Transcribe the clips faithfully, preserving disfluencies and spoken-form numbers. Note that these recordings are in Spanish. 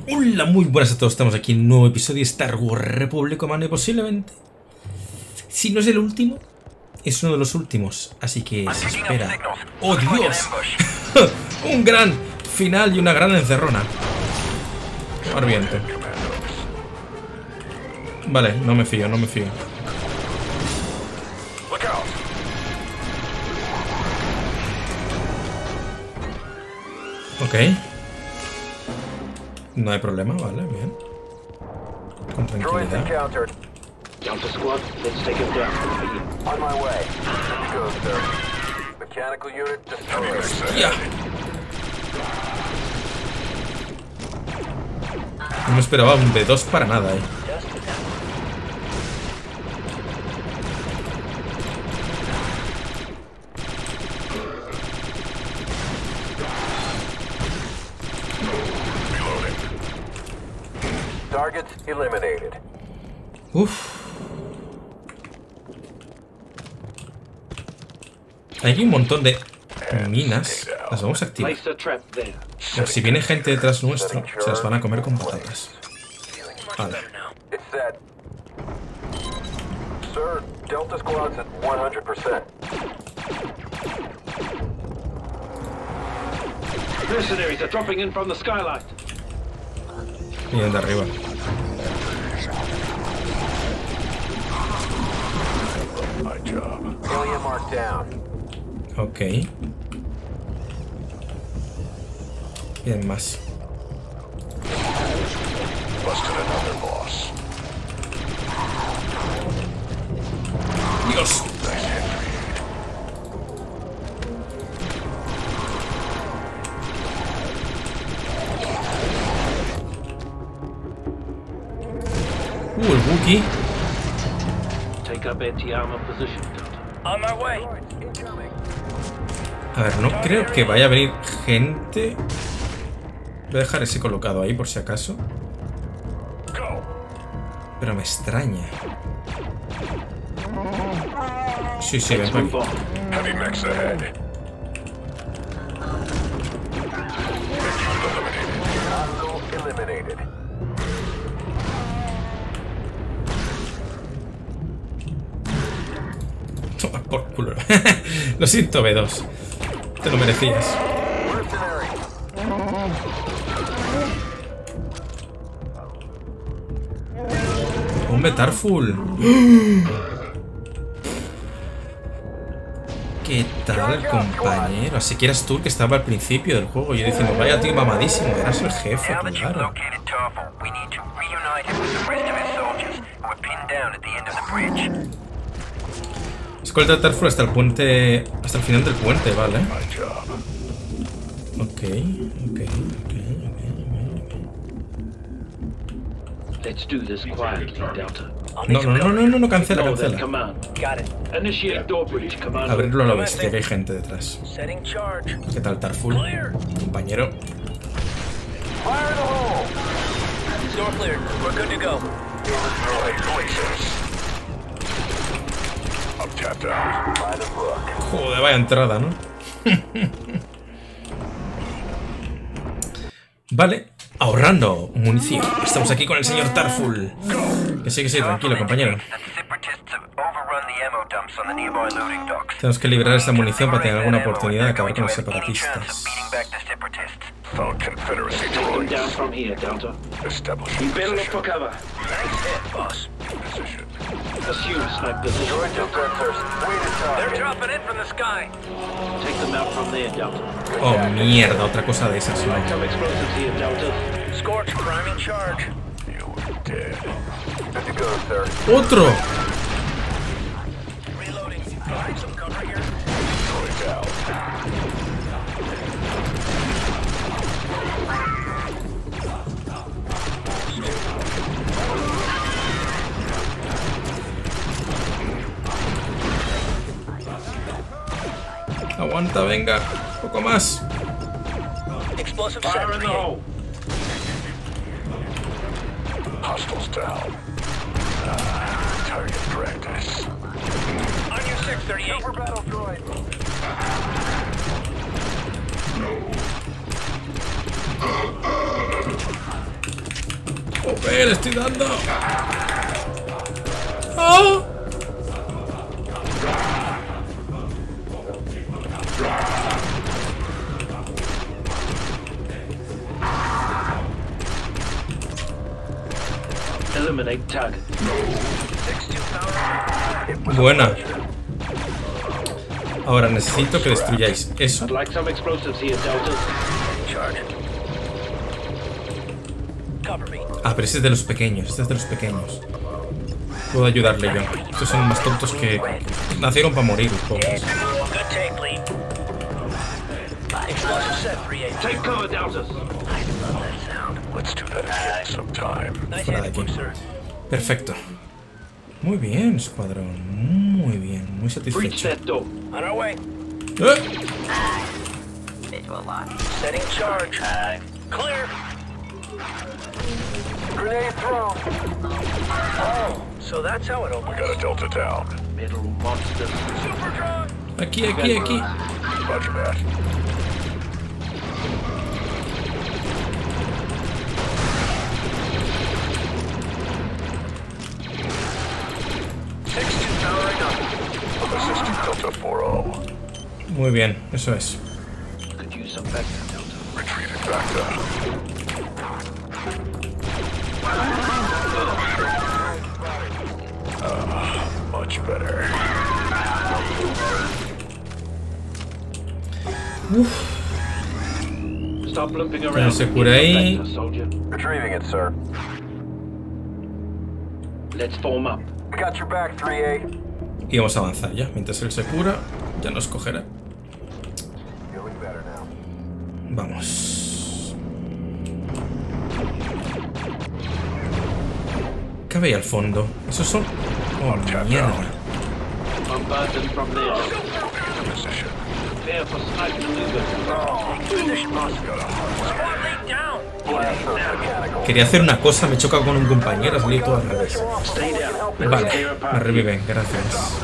Hola, muy buenas a todos, estamos aquí en un nuevo episodio de Star Wars Republic Commando y posiblemente, si no es el último, es uno de los últimos, así que se espera. ¡Oh, Dios! Un gran final y una gran encerrona. Arviento. Vale, no me fío, no me fío. Ok. No hay problema, vale, bien. Con tranquilidad. Delta squad, let's take him down. On my way. Let's go, sir. Mechanical unit destroyed. ¡Ya! No me esperaba un B dos para nada, eh. Targets eliminated. Uf. Hay aquí un montón de minas. Las vamos a activar. Por si viene gente detrás nuestro, se las van a comer con patatas. Vale. Sir, Delta squad's at one hundred percent. Mercenaries are dropping in from the skylight. Vienen de arriba. Ok. Bien, más. Dios. Uh, el Wookiee. Take up anti-armor position, Delta. On my way. A ver, no creo que vaya a venir gente. Voy a dejar ese colocado ahí por si acaso. Pero me extraña. Sí, sí, ven por aquí. Toma por culo. Lo siento, B dos. Te lo merecías. Un Betarful. ¿Qué tal, compañero? Así que eras tú el que estaba al principio del juego. Yo diciendo, vaya tío mamadísimo. Eras el jefe, claro. Escolta a Tarful hasta el puente. Hasta el final del puente, vale. Ok, ok, ok, ok, Let's do this quietly, Delta. No, no, no, no, no, no, cancela, cancela. Abrirlo a la bestia, que hay gente detrás. ¿Qué tal, Tarful? Compañero. Joder, vaya entrada, ¿no? Vale, ahorrando munición. Estamos aquí con el señor Tarful. Que sí, que sí, tranquilo, compañero. Tenemos que liberar esta munición para tener alguna oportunidad de acabar con los separatistas. Oh, mierda, otra cosa de esas. ¡Otro! Aguanta, venga, un poco más. Hostiles down. Uh, target practice. On your six thirty-eight. Super battle droid. tope! ¡Le estoy dando! ¡Oh! Eliminate target. Buena. Ahora necesito que destruyáis eso. I'd like some explosives here, Delta. Ah, pero ese es de los pequeños. Este es de los pequeños. Puedo ayudarle yo. Estos son más tontos que nacieron para morir, pobres. Take cover, Deltas. Fuera de aquí. Perfecto. Muy bien, escuadrón. Muy bien. Muy Breach satisfecho. that door. On our way. ¡Eh! Setting charge. Clear. Grenade thrown. Oh, so that's how it opens. We got a Delta down. Middle monster. Superdrive. Aquí, aquí, aquí. Roger that. sixteen powering up. Assisting Delta four oh. Muy bien, eso es. Could use some backup, Delta. Retrieving backup. Uh, much better. Stop limping Pero around. se cura ahí. Vector, soldier. Retrieving it, sir. Let's form up. We got your back, three A. Y vamos a avanzar ya. Mientras él se cura, ya nos cogerá. Feeling better now. Vamos. ¿Qué ve ahí al fondo? Esos son... Oh, mierda. Bombard them from there. Position. Prepare for sniper maneuver. Quería hacer una cosa, me he chocado con un compañero, ha salido todo al revés. Stay down. Let's Vale, clear a me path. reviven, gracias.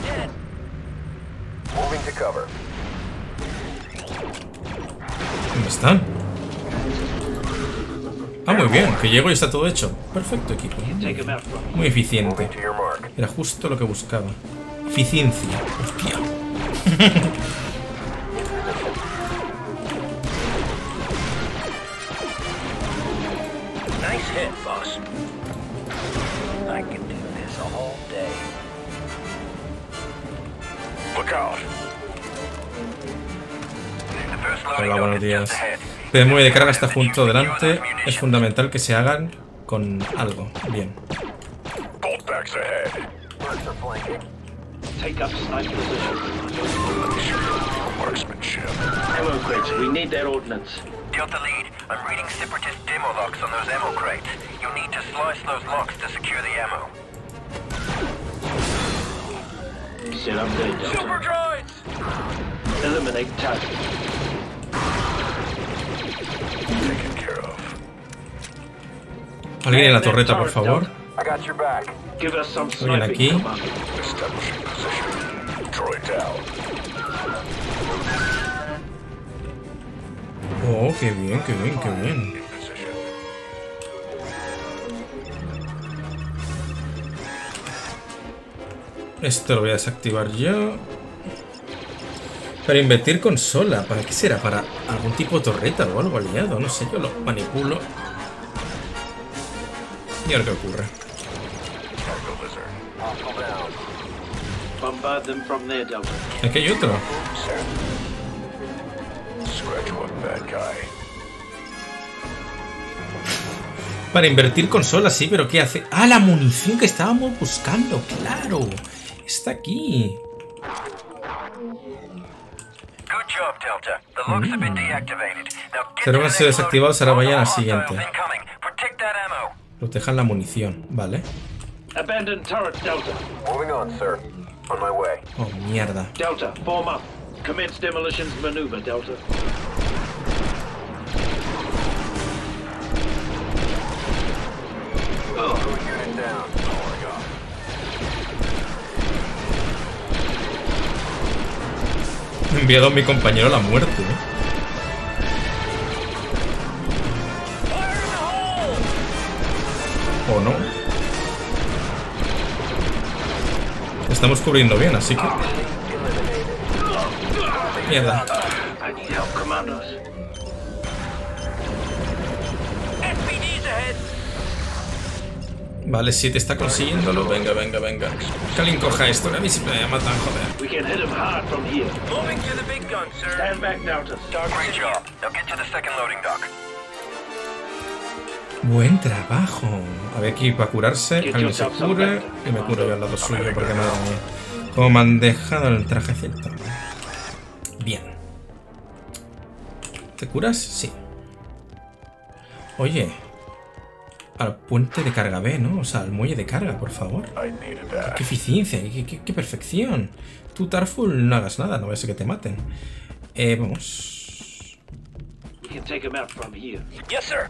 Moving to cover. ¿Dónde están? Ah, muy bien, que llego y está todo hecho. Perfecto equipo. Take him out from. Muy eficiente. Moving to your mark. Era justo lo que buscaba. Eficiencia. Hostia. Nice hit, boss. I can do this a whole day. Look out. Hola, buenos días. El muelle de carga está junto delante. Es fundamental que se hagan con algo. Bien. Bolt backs ahead. Birds are flanking. Take up sniper position. Marksmanship. Ammo crates. We need their ordnance. Delta lead, I'm reading separatist demo locks on those ammo crates. You'll need to slice those locks to secure the ammo. Sit up there, Delta. Super droids! Eliminate target. Taken care of. Alguien en la torreta, por favor. I got your back. Give us some Alguien sniping, aquí. Commander. Establishing position. Droid down. Oh, qué bien, qué bien, qué bien. In position. Esto lo voy a desactivar yo. Para invertir consola. ¿Para qué será? ¿Para algún tipo de torreta o algo aliado? No sé, yo lo manipulo. Y a ver qué ocurre. Cargo lizard. Hostile down. Bombard them from there, Delta. Aquí hay otro. Scratch one bad guy. Para invertir consola, sí, pero ¿qué hace? ¡Ah, la munición que estábamos buscando! ¡Claro! Está aquí. Good job, Delta. The locks have been deactivated. Now get Serán to the sido next desactivados, loading. ahora vayan al Hostiles siguiente. incoming. Protect that ammo. Protejan la munición, vale. Abandoned turret, Delta. Moving on, sir. On my way. Oh, mierda. Delta, form up. Commence demolitions maneuver, Delta. Oh, unit down. Oh my god. He enviado a mi compañero a la muerte, ¿eh? Fire in the hole! ¿O no? Estamos cubriendo bien, así que... Mierda. Vale, siete está consiguiéndolo. Venga, venga, venga. Que alguien coja esto, que a mí siempre me matan, joder. Buen trabajo. A ver, aquí para curarse. Que alguien se cure. Y me curo yo al lado suyo, porque madre mía. Como me han dejado el trajecito. Bien. ¿Te curas? Sí. Oye. Al puente de carga B, ¿no? O sea, al muelle de carga, por favor. Qué eficiencia, qué, qué, qué perfección. Tú, Tarful, no hagas nada, no vaya a ser que te maten. Eh, vamos. Yes, sir.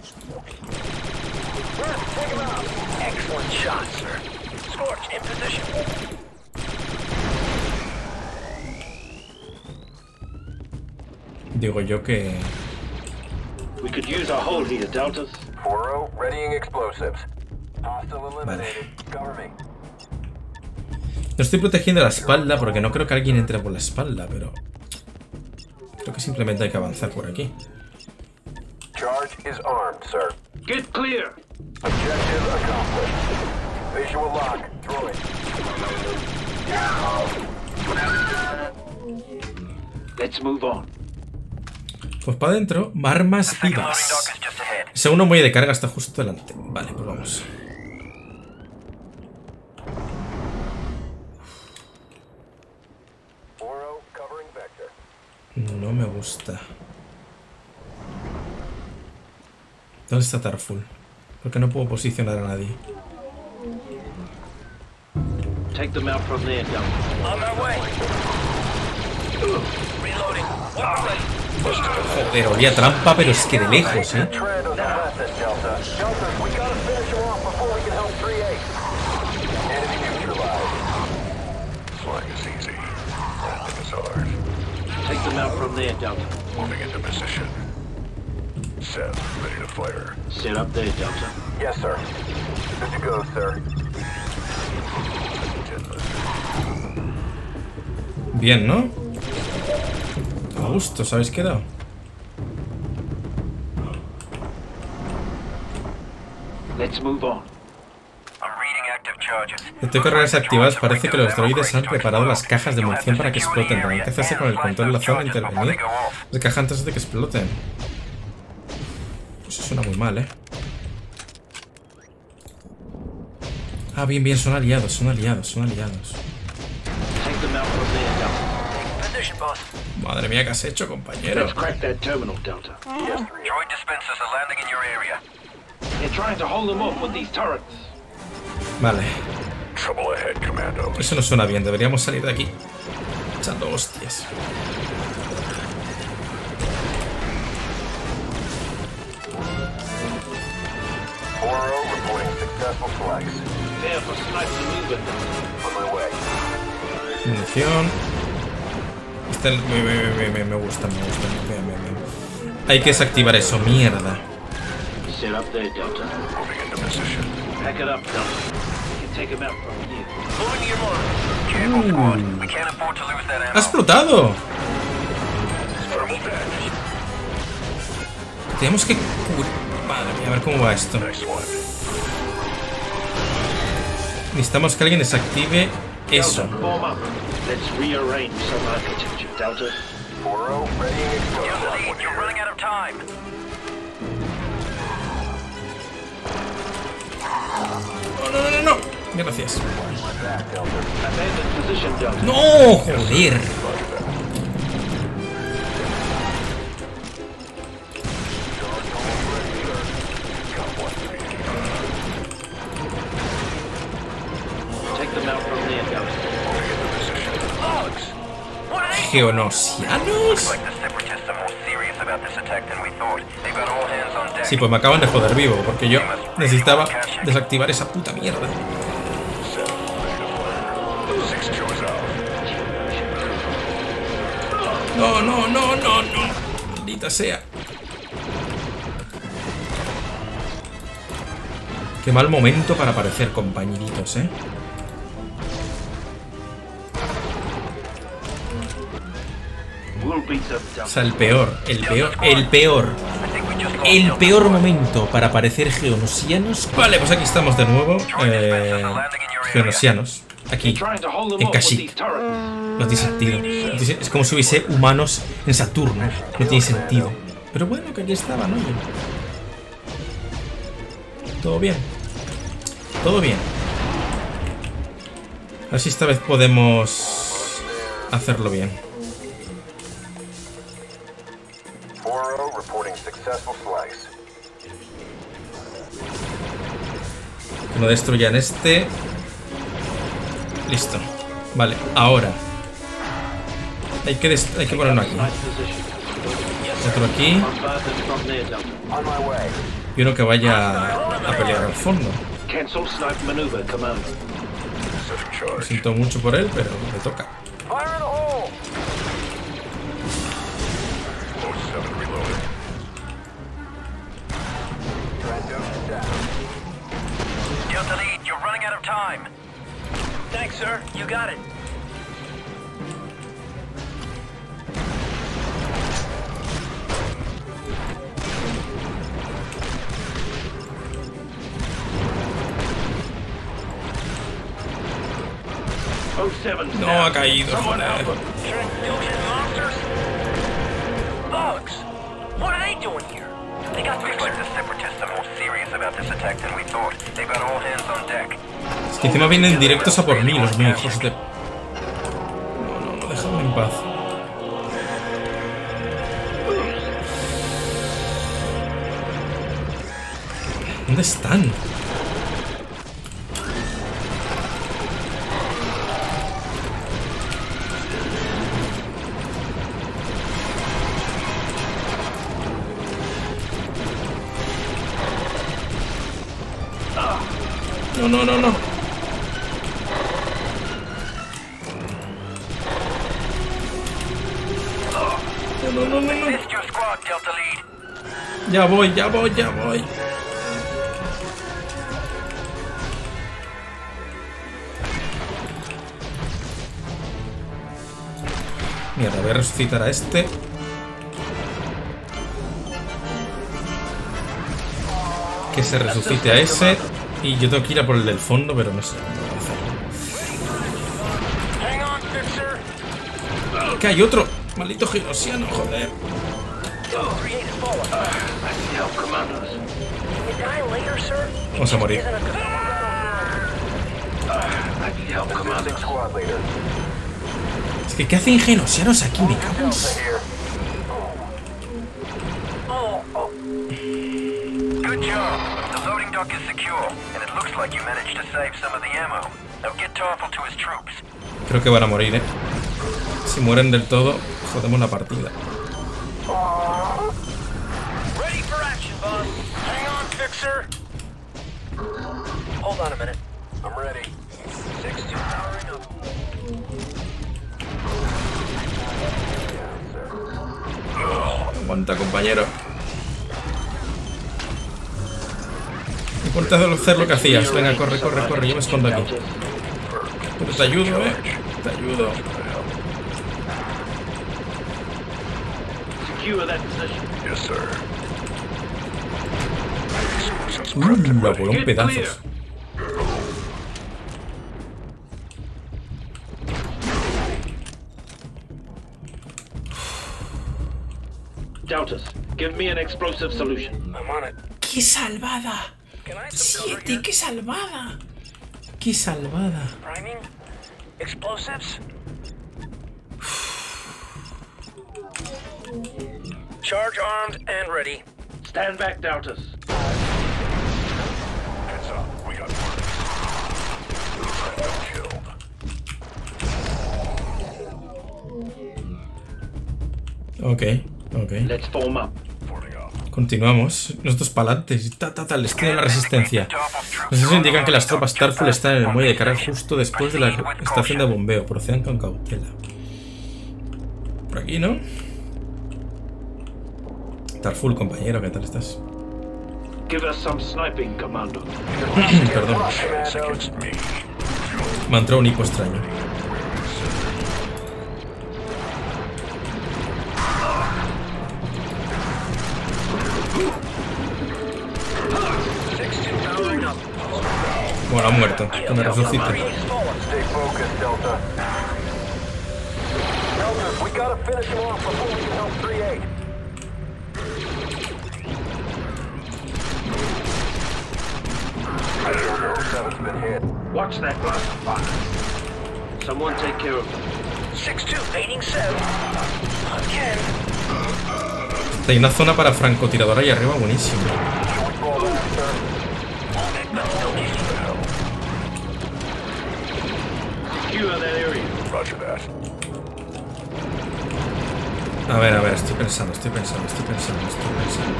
Take him out. Excellent shot, sir. Scorch in position. Digo yo que... We could use our hold here, Deltas. four oh, readying explosives. Hostile eliminated. Cover me. No estoy protegiendo la espalda porque no creo que alguien entre por la espalda, pero... Creo que simplemente hay que avanzar por aquí. Charge is armed, sir. Get clear. Objective accomplished. Visual lock. Droid. Let's move on. Pues para adentro, armas vivas. El segundo muelle de carga está justo delante. Vale, pues vamos. No me gusta. ¿Dónde está Tarful? Porque no puedo posicionar a nadie. Take them out from there, Delta. On my way. Reloading. Joder, olía trampa, pero es que de lejos, ¿eh? Take them out from there, Delta. Moving into position. Set, ready to fire. Set up there, Delta. Yes, sir. Good to go, sir. Bien, ¿no? A gusto, ¿os habéis quedado? Let's move on. Tengo cargas activadas. Parece que los droides han preparado las cajas de munición para que exploten. Tendrán que hacerse con el control de la zona e intervenir las cajas antes de que exploten. Pues eso suena muy mal, ¿eh? Ah, bien, bien, son aliados, son aliados, son aliados. Madre mía, ¿qué has hecho, compañero? Let's crack that terminal, Delta. Droid dispensers are landing in your area. They're trying to hold them off with these turrets. Vale. Trouble ahead, Commando. Eso no suena bien, deberíamos salir de aquí echando hostias. four oh reporting successful flights. There for sniper maneuver. On my way. Munición. Este me, me, me, me, me gusta, me gusta. Me, me, me. Hay que desactivar eso, mierda. Set up there, Delta. Moving into position. Pack it up, Delta. You can take him out from here. Moving to your mark. Careful, squad. We can't afford to lose that ¡Ha ammo. explotado! Thermal damage. Tenemos que cubrir. Madre mía, a ver cómo va esto. Nice one. Necesitamos que alguien desactive eso. Delta, form up. Let's rearrange some architecture, Delta. four oh readying explosives. You're running out of time. No, no, no, no, no. Gracias. Abandon position, Delta. ¡No! ¡Joder! Take them out from there, Delta. ¿Geonosianos? Sí, pues me acaban de joder vivo, porque yo necesitaba desactivar esa puta mierda. No, no, no, no, no. Maldita sea. Qué mal momento para aparecer, compañeritos, ¿eh? O sea, el peor, el peor, el peor, el peor momento para aparecer geonosianos. Vale, pues aquí estamos de nuevo. Eh, geonosianos. Aquí, en Kashyyyk. No tiene sentido. Es como si hubiese humanos en Saturno. No tiene sentido. Pero bueno, que aquí estaban, ¿no? Todo bien. Todo bien. A ver si esta vez podemos hacerlo bien. Que no destruyan este. Listo. Vale, ahora. Hay que, hay que ponerlo aquí. Otro aquí. Y uno que vaya a pelear al fondo. Lo siento mucho por él, pero me toca. Delta Lead, you're running out of time. Thanks, sir. You got it. No ha caído, joder. Bugs. What are they doing here? They got to like the separatists are more serious about this attack than we thought. They've got all hands on deck. Es que encima vienen directos a por mí, los míos, hijos de... No, no, no, déjame en paz. ¿Dónde están? No, no, no, no. No, no, no, no. Ya voy, ya voy, ya voy. Mierda, voy a resucitar a este. Que se resucite a ese. Y yo tengo que ir a por el del fondo, pero no sé cómo hacerlo. Que hay otro. Maldito geonosiano, joder. Vamos a morir. Es que ¿qué hacen geonosianos aquí? Me cago en... Good job. The loading dock is secure, and it looks like you managed to save some of the ammo. Now get Tarful to his troops. Creo que van a morir, eh. Si mueren del todo, jodemos la partida. Ready for action, boss. Hang on, Fixer. Hold on a minute. I'm ready. Six two powering up. Aguanta, compañero. Importa hacer lo que hacías. Venga, corre, corre, corre. Yo me escondo aquí. Pero te ayudo, eh. Te ayudo. Uh, la voló en pedazos. Doubters, give me an explosive solution. I'm on it. ¡Qué salvada! ¡Siete! ¡Qué salvada! ¡Qué salvada! Priming? Explosives? Charge armed and ready. Stand back, Doubters. Heads up, we got killed. Ok, ok. Let's form up. Continuamos. Nosotros para adelante. Ta, ta, ta, les tiene la resistencia. Los hechos indican que las tropas Tarful están en el muelle de carga justo después de la estación de bombeo. Procedan con cautela. Por aquí, ¿no? Tarful, compañero, ¿qué tal estás? Give us some sniping, Commando. Perdón. Me ha entrado un hipo extraño. Bueno, ha muerto. Que me resucite. Watch that blast of fire. Someone take care of them. six two, painting seven. Again. Hay una zona para francotirador ahí arriba, buenísimo. Secure that area. Roger that. A ver, a ver, estoy pensando, estoy pensando, estoy pensando, estoy pensando.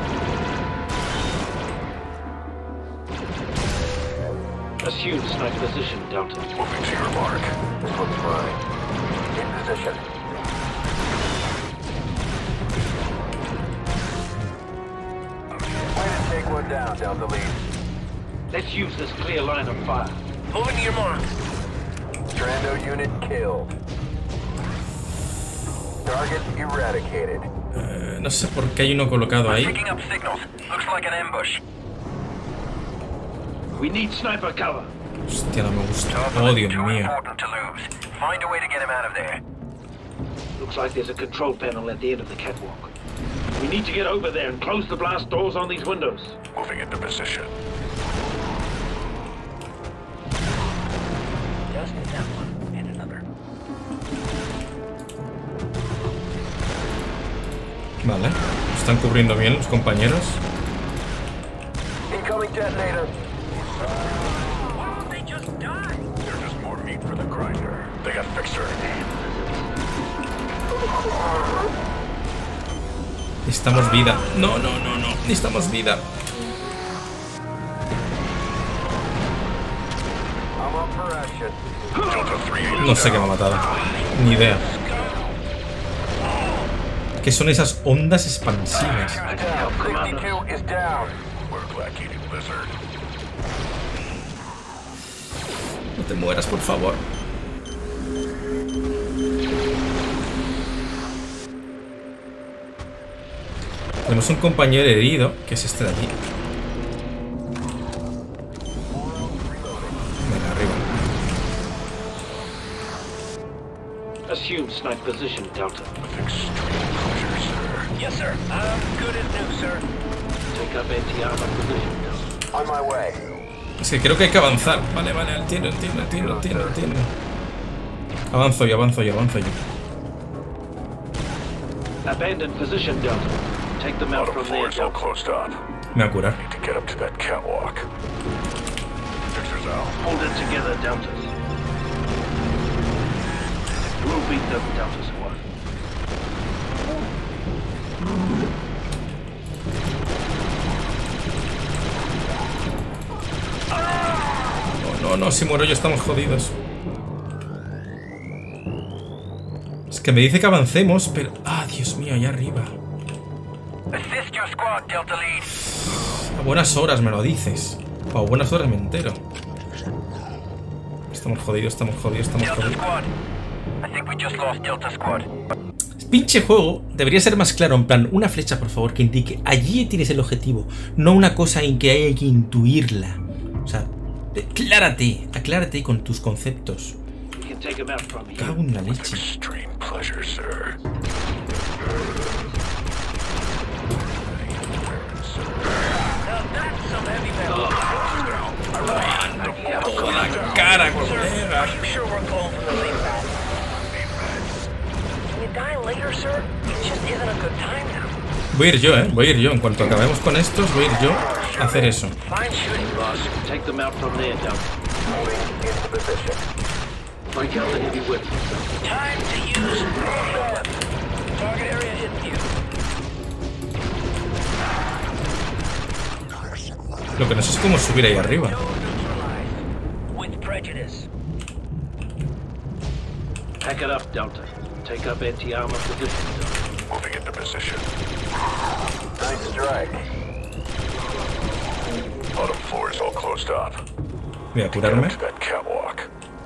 Assume snipe position, Delta. Moving to your mark. This looks fine. In position. Way to take one down, Delta Lead. Let's use this clear line of fire. Moving to your mark. Strando unit killed. Target eradicated. Eh, no sé por qué hay uno colocado ahí. Picking up signals. Looks like an ambush. We need sniper cover. Hostia, no me gusta. Oh, Dios mío. Find a way to get him out of there. Looks like there's a control panel at the end of the catwalk. We need to get over there and close the blast doors on these windows. Moving into position. Just that one and another. Vale. Están cubriendo bien los compañeros. Incoming detonator. They just died. There's just more meat for the grinder. They got fixer. Necesitamos vida. No, no, no, no. Necesitamos vida. No sé qué me ha matado. Ni idea. ¿Qué son esas ondas expansivas? No te mueras, por favor. Tenemos un compañero herido, que es este de aquí. Venga, arriba. Assume snipe position, Delta. Yes, sir. I'm good as new, sir. Take up anti-armor position, Delta. On my way. Es que creo que hay que avanzar. Vale, vale, entiendo, entiendo, entiendo, entiendo, entiendo. Avanzo yo, avanzo yo, avanzo yo. Abandoned position, Delta. Take them out from there, Delta. Closed up. Me voy a curar. Need to get up to that catwalk. Fixers out. Hold it together, Deltas. We'll beat them, Delta Squad. No, no, no, si muero yo estamos jodidos. Es que me dice que avancemos, pero... Ah, Dios mío, allá arriba. Assist your squad, Delta Lead. A buenas horas me lo dices. A buenas horas me entero. Estamos jodidos, estamos jodidos, estamos Delta jodidos. Squad. I think we just lost Delta Squad. Pinche juego debería ser más claro, en plan, una flecha, por favor, que indique allí tienes el objetivo, no una cosa en que hay que intuirla. O sea, aclárate, aclárate con tus conceptos. We can take them out from here. Cago en la leche. Extreme pleasure, sir. Toda la cara, colega. Voy a ir yo, eh. Voy a ir yo. En cuanto acabemos con estos, voy a ir yo a hacer eso. Take them out from there, Delta. Break out the heavy weapons. Time to use target area in view. Lo que no sé es cómo subir ahí arriba. With prejudice. Pack it up, Delta. Take up anti-armor position, Delta. Moving into position. Nice strike. Bottom floor is all closed up. Voy a curarme. Get up to that catwalk.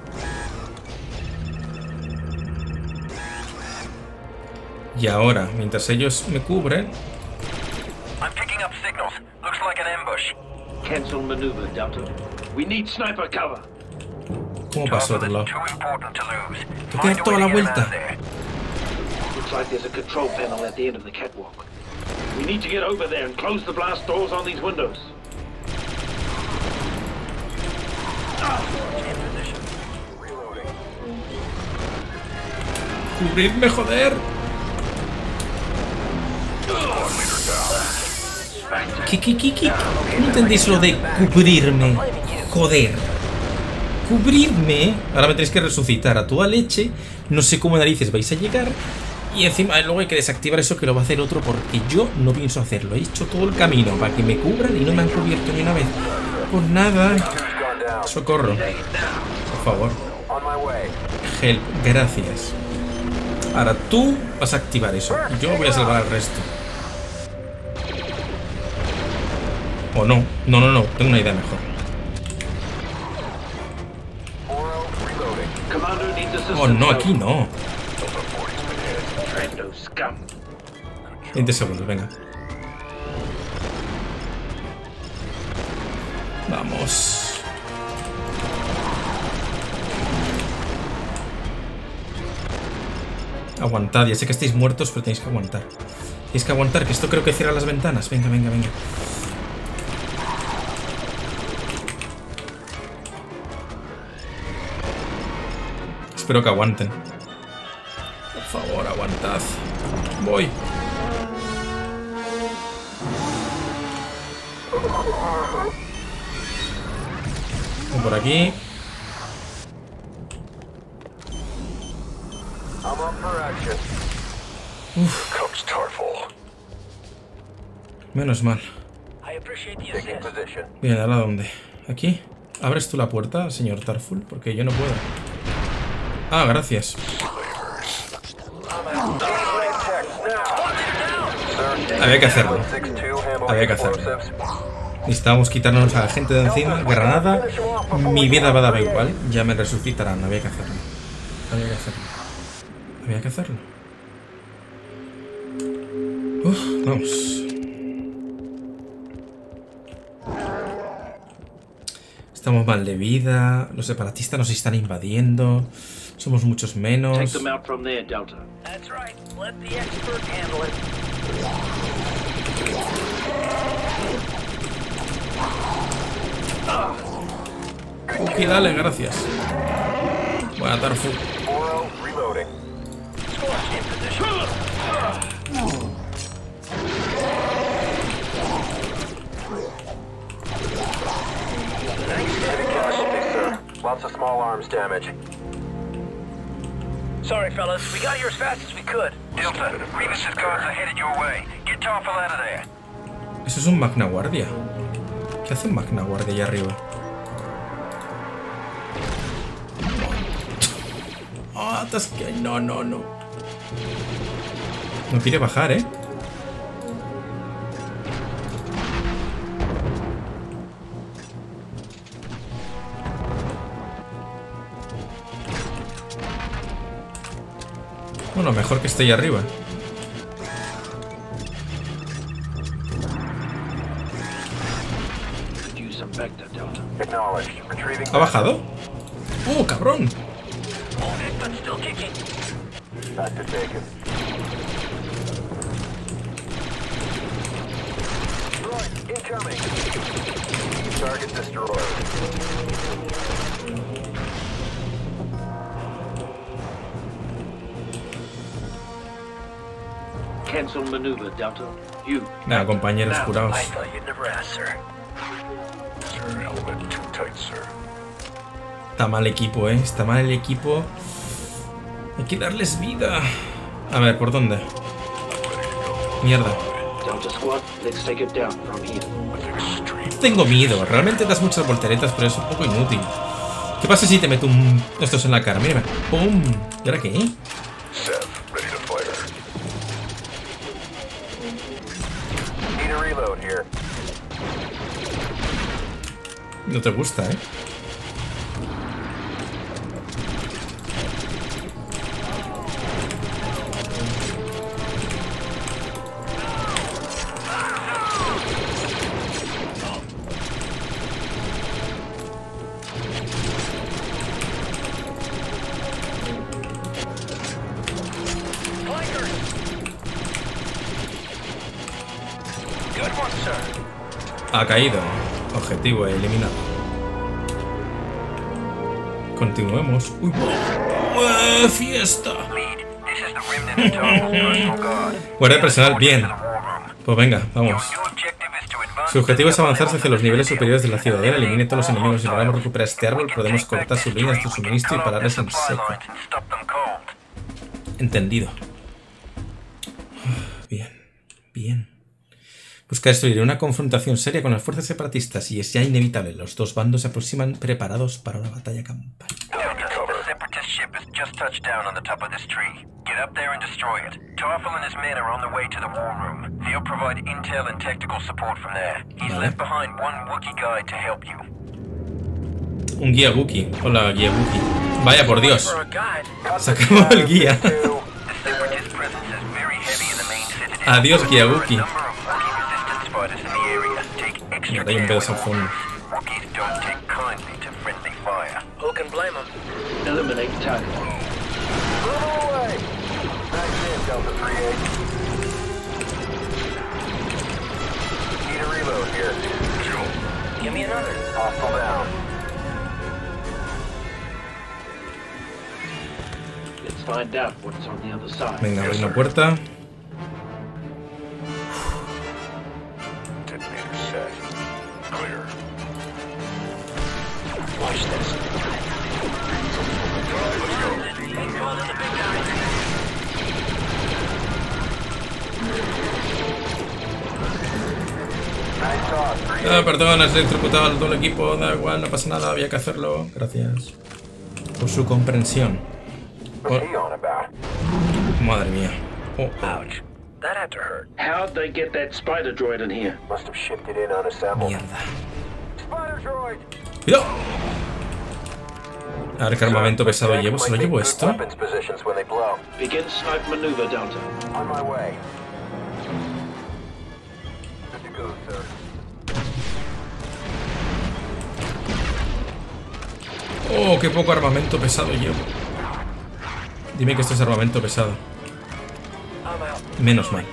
Y ahora, mientras ellos me cubren... I'm picking up signals. Looks like an ambush. Cancel maneuver, Delta. We need sniper cover. ¿Cómo paso otro lado? Too important to lose. Te queda toda la vuelta. Looks like there's a control panel at the end of the catwalk. We need to get over there and close the blast doors on these windows. ¡Cubridme, joder! ¿Qué, qué, qué, qué? ¿No entendéis lo de cubrirme? Joder. Cubrirme. Ahora me tenéis que resucitar a toda leche. No sé cómo narices vais a llegar. Y encima luego hay que desactivar eso, que lo va a hacer otro, porque yo no pienso hacerlo. He hecho todo el camino para que me cubran y no me han cubierto ni una vez. Pues nada. Socorro. Por favor. Help. Gracias. Ahora tú vas a activar eso. Yo voy a salvar al resto. O no. No, no, no. Tengo una idea mejor. Oh, no, aquí no. veinte segundos, venga. Vamos. Aguantad, ya sé que estáis muertos, pero tenéis que aguantar. Tenéis que aguantar, que esto creo que cierra las ventanas. Venga, venga, venga. Espero que aguanten. Por favor, aguantad. Voy. Voy por aquí. Uf. Menos mal. Bien, ¿ahora dónde? ¿Aquí? ¿Abres tú la puerta, señor Tarful? Porque yo no puedo. Ah, gracias. Había que hacerlo. Había que hacerlo. Necesitábamos quitarnos a la gente de encima. Granada. Mi vida va a dar igual. Ya me resucitarán. Había que hacerlo. Había que hacerlo. Había que hacerlo. Uf, vamos. Estamos mal de vida. Los separatistas nos están invadiendo. Somos muchos menos. Take them out from there, Delta. That's right. Let the expert handle it. Ok, dale, gracias. Buena Tarful. Lots of small arms damage. Sorry, fellas. We got here as fast as we could. Delta, Revis's guards are headed your way. Get Tarful out of there. Eso es un Magna Guardia. ¿Qué hace un Magna Guardia allá arriba? Ah, oh, que no, no, no. No quiere bajar, ¿eh? Bueno, mejor que esté ahí arriba. ¿Ha bajado? ¡Oh, cabrón! Cancel maneuver, Delta. You. Nada, compañeros, curaos. Está mal equipo, eh. Está mal el equipo. Hay que darles vida. A ver, ¿por dónde? Mierda. Tengo miedo. Realmente das muchas volteretas, pero es un poco inútil. ¿Qué pasa si te meto un... estos en la cara? Mira, ¡pum! ¿Y ahora qué? No te gusta, ¿eh? Ha caído. Objetivo eliminado. Continuemos. Uy, ¡oh, fiesta! Guardia personal, bien. Pues venga, vamos. Su objetivo es avanzarse hacia los niveles superiores de la ciudadela. Elimine todos los enemigos. Si logramos recuperar este árbol, podemos cortar sus líneas de suministro y pararles en seco. Entendido. Bien, bien. Busca destruir una confrontación seria con las fuerzas separatistas y es ya inevitable. Los dos bandos se aproximan preparados para una batalla campal. Vale. Un guía Wookiee. Hola, guía Wookiee. Vaya por Dios. Se acabó el guía. Adiós, guía Wookiee. Mira, hay un pedazo al fondo. Venga, abre una puerta. Ah, perdón, has electrocutado al todo el equipo. Da igual, no pasa nada, había que hacerlo. Gracias por su comprensión. Oh. Madre mía. Oh. Ouch. That had to hurt. How'd they get that spider droid in here? Must have shipped it in unassembled. Mierda. Spider droid. ¡Cuidado! A ver qué armamento pesado llevo. ¿Se lo llevo esto? Begin snipe maneuver, Delta. On my way. Good to go, sir. Oh, qué poco armamento pesado llevo. Dime que esto es armamento pesado. Menos mal.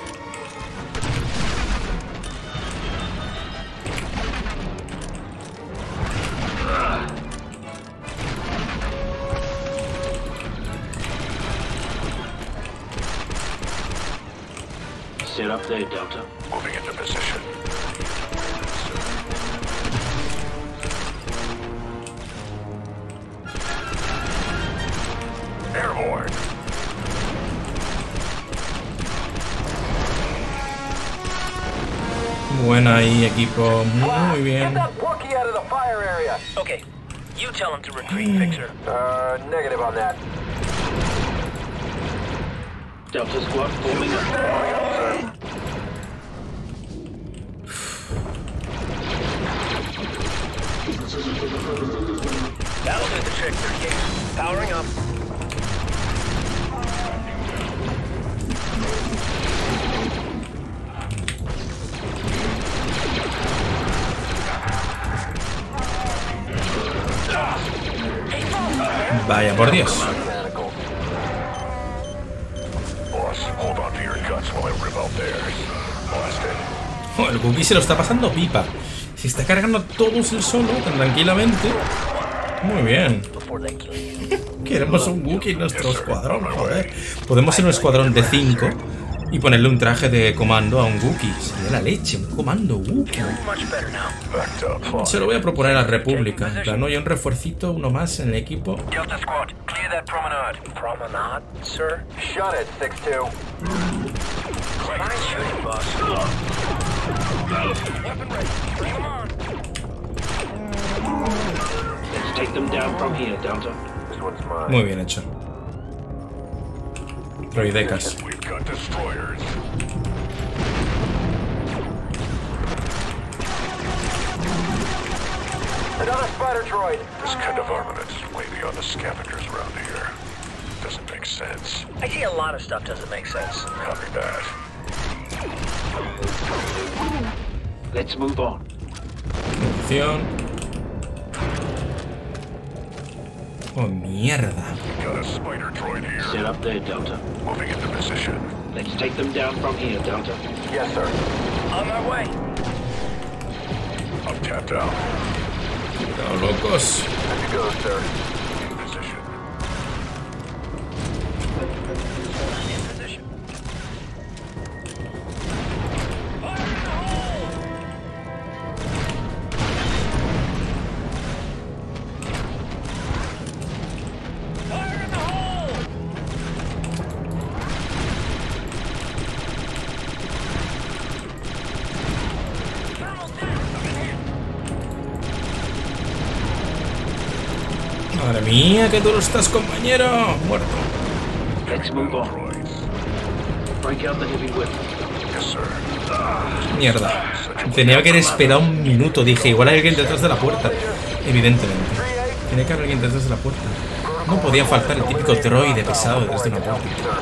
Sit up there, Delta. Moving into position. Airborne. Buena ahí, equipo. Muy bien. Okay, you tell him to retreat, Fixer. Uh, negative on that. Delta squad forming up. That'll do the trick, thirty-eight. Powering up. Vaya por Dios. Oh, el Wookiee se lo está pasando pipa. Se está cargando a todos el solo tan tranquilamente. Muy bien. Queremos un Wookiee en nuestro escuadrón, joder. Podemos ser un escuadrón de cinco y ponerle un traje de comando a un Wookiee. Sería la leche, un comando Wookiee. Se lo voy a proponer a la República. En plan, oye, un refuercito, uno más en el equipo. Delta squad, clear that promenade. Promenade, sir? Shut it, six two. Nice shooting, boss. Weapon ready. Bring them on. Let's take them down from here, Delta. This one's mine. Muy bien hecho. Droidecas. We've got destroyers. Another spider droid. This kind of armament is way beyond the scavengers around here. Doesn't make sense. I see a lot of stuff doesn't make sense. Copy that. Let's move on. Munición. Oh, mierda. Got a spider droid here. Sit up there, Delta. Moving into position. Let's take them down from here, Delta. Yes, sir. On my way. I'm tapped out. No, locos. Good to go, sir. In position. In position. Fire in the hole! Thermal deck! Madre mía, que duro estás, compañero. Muerto. Let's move on. Droids. Break out the heavy weapons. Yes, sir. Mierda. Tenía que haber esperado un minuto. Dije, igual hay alguien detrás de la puerta. Evidentemente. Tiene que haber alguien detrás de la puerta. No podía faltar el típico droide pesado detrás de una puerta.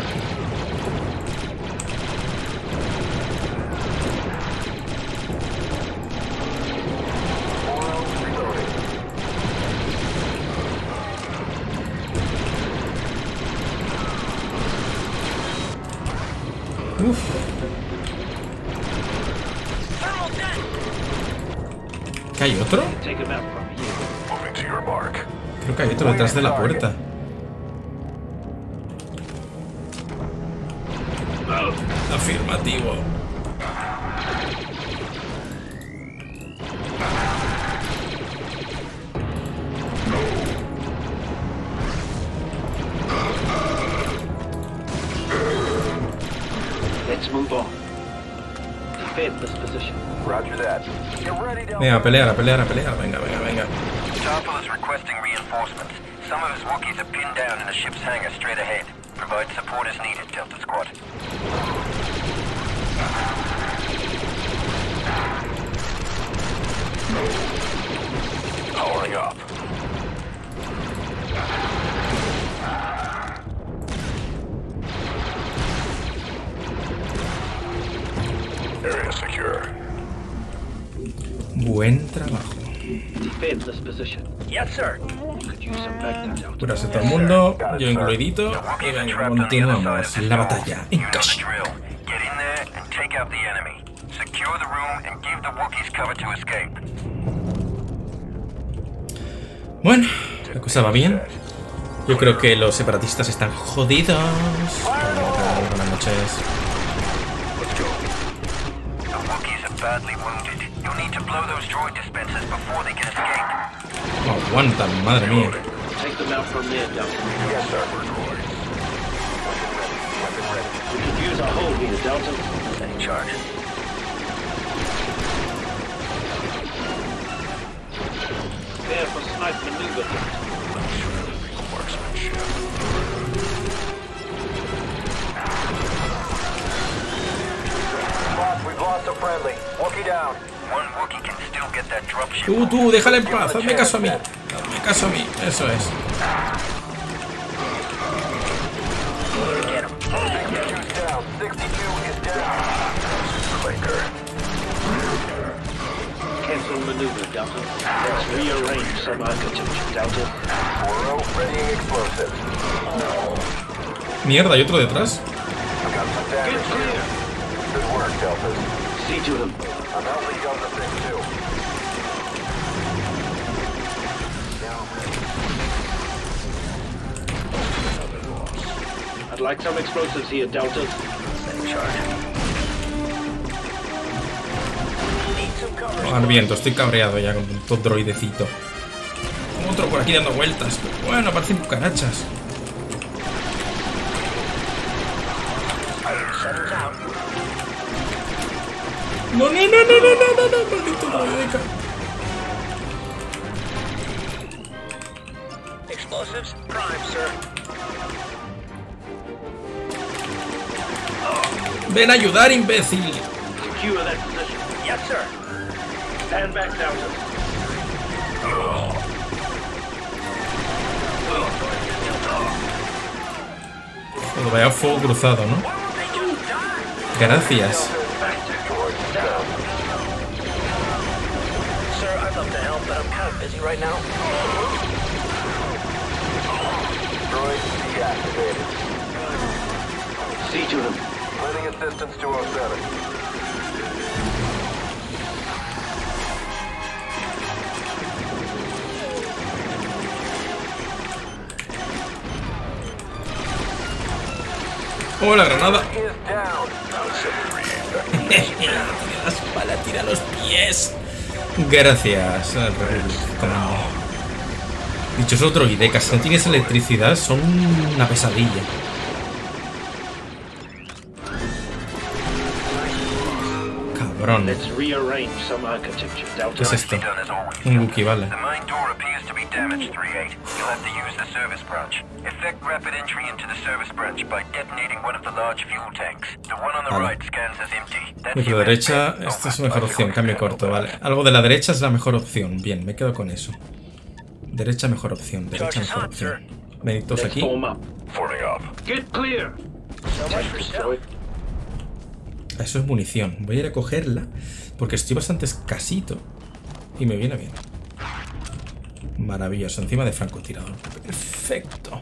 Uf. Thermal deck! ¿Qué hay otro? Take them out from here. Moving to your mark. Creo que hay otro detrás de la puerta. Afirmativo. Let's move on. Defend this position. Roger that. Get ready, Delta. Venga, a pelear, a pelear, a pelear. Venga, venga, venga. Starfall is requesting reinforcements. Some of his Wookiees are pinned down in the ship's hangar straight ahead. Provide support as needed, Delta Squad. Powering up. Area secure. Buen trabajo. Defend this position. Yes, sir. Could use some backup, Delta. Curarse todo el mundo, yo incluidito. Y venga, continuamos la batalla en You know the casa. drill. Get in there and take out the enemy. Secure the room and give the Wookiees cover to escape. Bueno, la cosa va bien. Yo creo que los separatistas están jodidos. Hola, buenas noches. The Wookiees are badly wounded. You'll need to blow those droid dispensers before they can escape. No aguantan, madre mía. Take them out from there, Delta. Yes, sir. Droids. We could use a hold here, Delta. Any charge? Prepare for snipe maneuver. Marksmanship. Boss, we've lost a friendly. Wookiee down. One Wookiee can still get that dropship. Tú, tú, déjale en paz, hazme caso a mí. Hazme caso a mí, eso es. Get him. sixty-two's down. sixty-two is down. Clinker. Cancel maneuver, Delta. Let's rearrange some architecture, Delta. Foro, readying explosives. Mierda, ¿hay otro detrás? I've got some Get damage clear. here. Good work, Delta. See to them. I'm out lead on the thing, too. I'd like some explosives here, Delta. In charge. Need some cover. Oh, al viento, estoy cabreado ya con tu droidecito. Otro por aquí dando vueltas. Pero bueno, parecen cucarachas. Shutters out. No, no, no, no, no, no, no, no, maldito droideca. Explosives prime, sir. Ven a ayudar, imbécil. Secure that position. Yes, sir. Stand back, Delta. vaya fuego cruzado, ¿no? Gracias. See to them. Lending assistance to oh seven. ¡Oh, la granada! Is down. Tira la espalda, tira los pies. Gracias, Republic Commander. Dichos otro droidecas, si no tienes electricidad, son una pesadilla. Cabrón. Let's rearrange some architecture, Delta. ¿Qué es esto? Un Wookiee, vale. The main door appears to be damaged, three eight. You'll have to use the service branch. Effect rapid entry into the service branch by detonating one of the large fuel tanks. The one on the Vale. right scans as empty. That's Micro your best derecha, bet. esta es su mejor opción, cambio corto, vale. Algo de la derecha es la mejor opción. Bien, me quedo con eso. Derecha, mejor opción. Derecha, mejor opción. Venid todos Let's aquí. form up. Forming up. Get clear. Tank destroyed. Eso es munición. Voy a ir a cogerla porque estoy bastante escasito y me viene bien. Maravilloso. Encima de francotirador. Perfecto.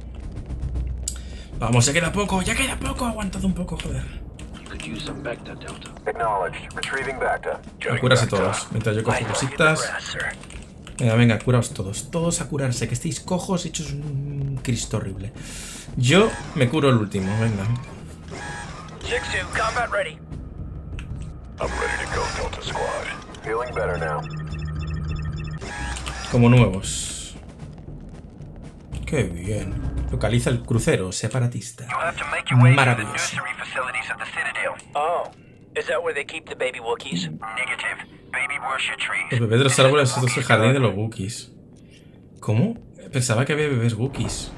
Vamos, ya queda poco, ya queda poco. Aguantad un poco, joder. Could use some Bacta, Delta. Acknowledged. Retrieving Bacta. A curarse todos. Mientras yo cojo cositas. Venga, venga, curaos todos. Todos a curarse. Que estéis cojos hechos un Cristo horrible. Yo me curo el último. Venga. six two, combat ready. I'm ready to go, Delta Squad. Feeling better now. Como nuevos. Qué bien. Localiza el crucero separatista. You'll have to make your way to the Maravilloso. nursery facilities of the Citadel. Oh, is that where they keep the baby Wookiees? Negative. Baby worship trees. Los bebés de los árboles, esto es el jardín de los Wookiees. ¿Cómo? Pensaba que había bebés Wookiees.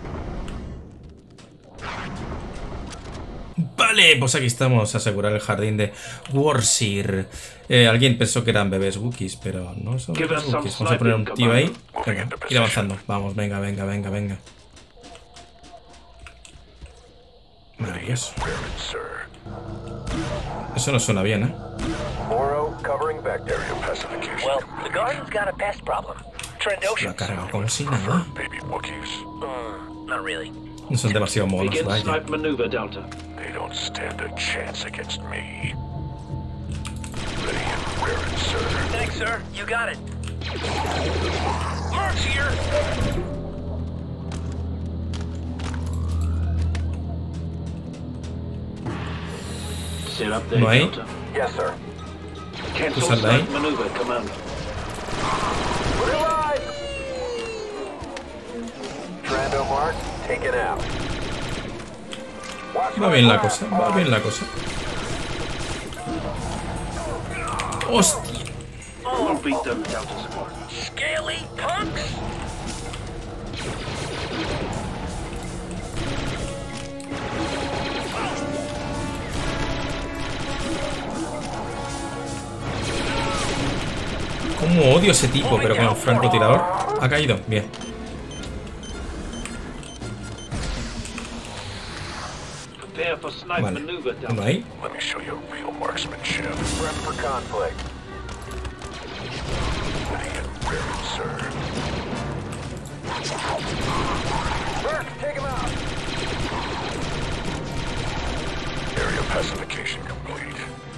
Vale, pues aquí estamos a asegurar el jardín de Warsir. Eh, alguien pensó que eran bebés Wookiees, pero no son bebés Wookiees. Vamos a poner un tío ahí. Venga, ir avanzando. Vamos, venga, venga, venga, venga. Maravilloso. Eso no suena bien, ¿eh? Moro covering bacteria pacification. Well, the garden's got a pest problem. Lo Trandoshan. ha cargado como si nada. Baby Wookiees. Mm, not really. No son demasiado monos, Begin vaya. snipe maneuver, Delta. They don't stand a chance against me. Ready and raring, sir. Thanks, sir. You got it. Mark's here. Set up there, No hay. Delta. Yes, sir. Cancel sal de ahí. snipe maneuver, Commander. We're alive! Trando mark, taken out. Watch Va my bien la fire. cosa, va bien la cosa. ¡Hostia! We'll beat them, Delta Squad. Scaly punks. Cómo odio a ese tipo, pero con el francotirador ha caído. Bien. Prepare for snipe Vale. maneuver, Uno Delta. ahí. Let me show you real marksmanship. Prep for conflict. Ready and raring, sir. Burke, take him out! Area pacification complete.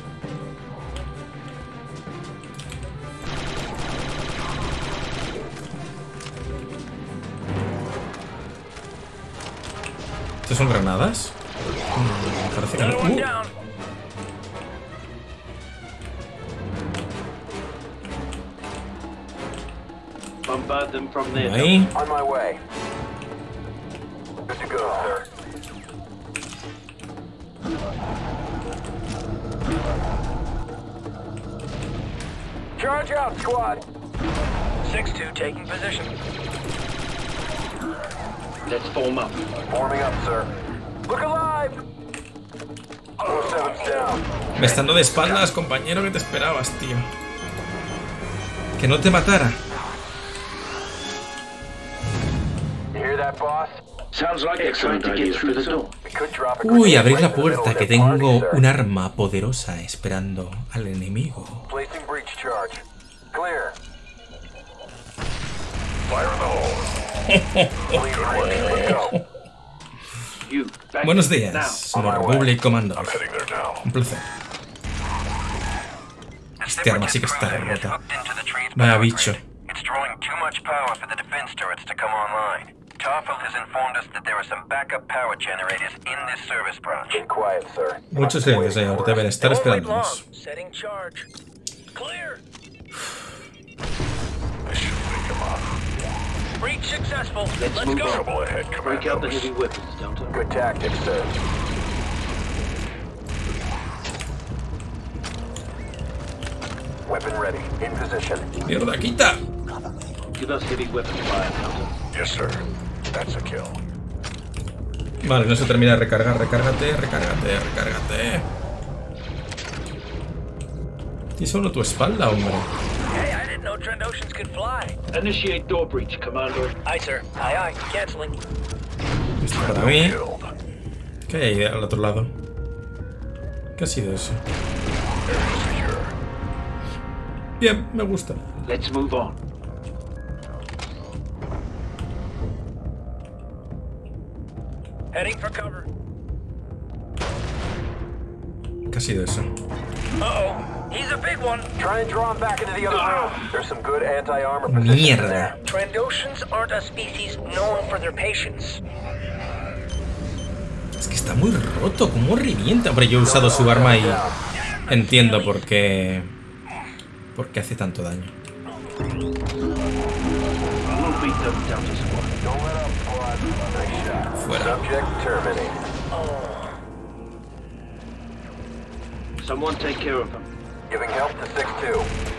¿Estos son granadas? Mm, parece que no. Another one Uh, down. Bombard them from there, uno Delta. ahí. On my way. Good to go, sir. Charge out, squad! six two taking position. Let's form up. Forming up, sir. Look alive! oh seven's down. Me estando de espaldas, compañero, que te esperabas, tío. Que no te matara. You hear that, boss? Sounds like they're trying to get through the door. Uy, abrir la puerta, que tengo un arma poderosa esperando al enemigo. Placing breach charge. Clear. Fire in the hole. You back Buenos now. días, somos Republic Commandos. I'm heading there now. Un placer. Este arma sí que está rota. Hooked into the tree's Vaya power bicho. grid. It's drawing too much power for the defense turrets to come online. Toffel has informed us that there are some backup power generators in this service branch. Be quiet, sir. Muchos silencio, señor. Deben estar Won't wait esperándonos. long. Setting charge. Clear. This should wake him up. Breach successful. Let's Let's move go. on. Trouble ahead, Break out the Commandos. heavy weapons, Delta. Good tactics, sir. Weapon ready. In position. ¡Mierda, quita! Give us heavy weapons fire, Delta. Yes, sir. That's a kill. Vale, no se termina de recargar. Recárgate, recárgate, recárgate. Y solo tu espalda, hombre. Hey, I didn't know Trandoshans could fly. Initiate door breach, Commander. Aye, sir. Aye, aye. Canceling. Esto para mí. Killed. ¿Qué hay ahí al otro lado? ¿Qué ha sido eso? Area secure. Bien, me gusta. Let's move on. Heading for cover. ¿Qué ha sido eso? Uh-oh. He's a big one. Try and draw him back into the other room. There's some good anti-armor positions in Mierda. there. Trandoshans aren't a species known for their patience. Es que está muy roto. ¿Cómo revienta? Hombre, yo he usado su arma y entiendo por qué... por qué hace tanto daño. We'll beat them, Delta Squad. Don't let up, squad. Nice shot. Fuera. Subject terminated. Someone take care of them. Giving help to six two.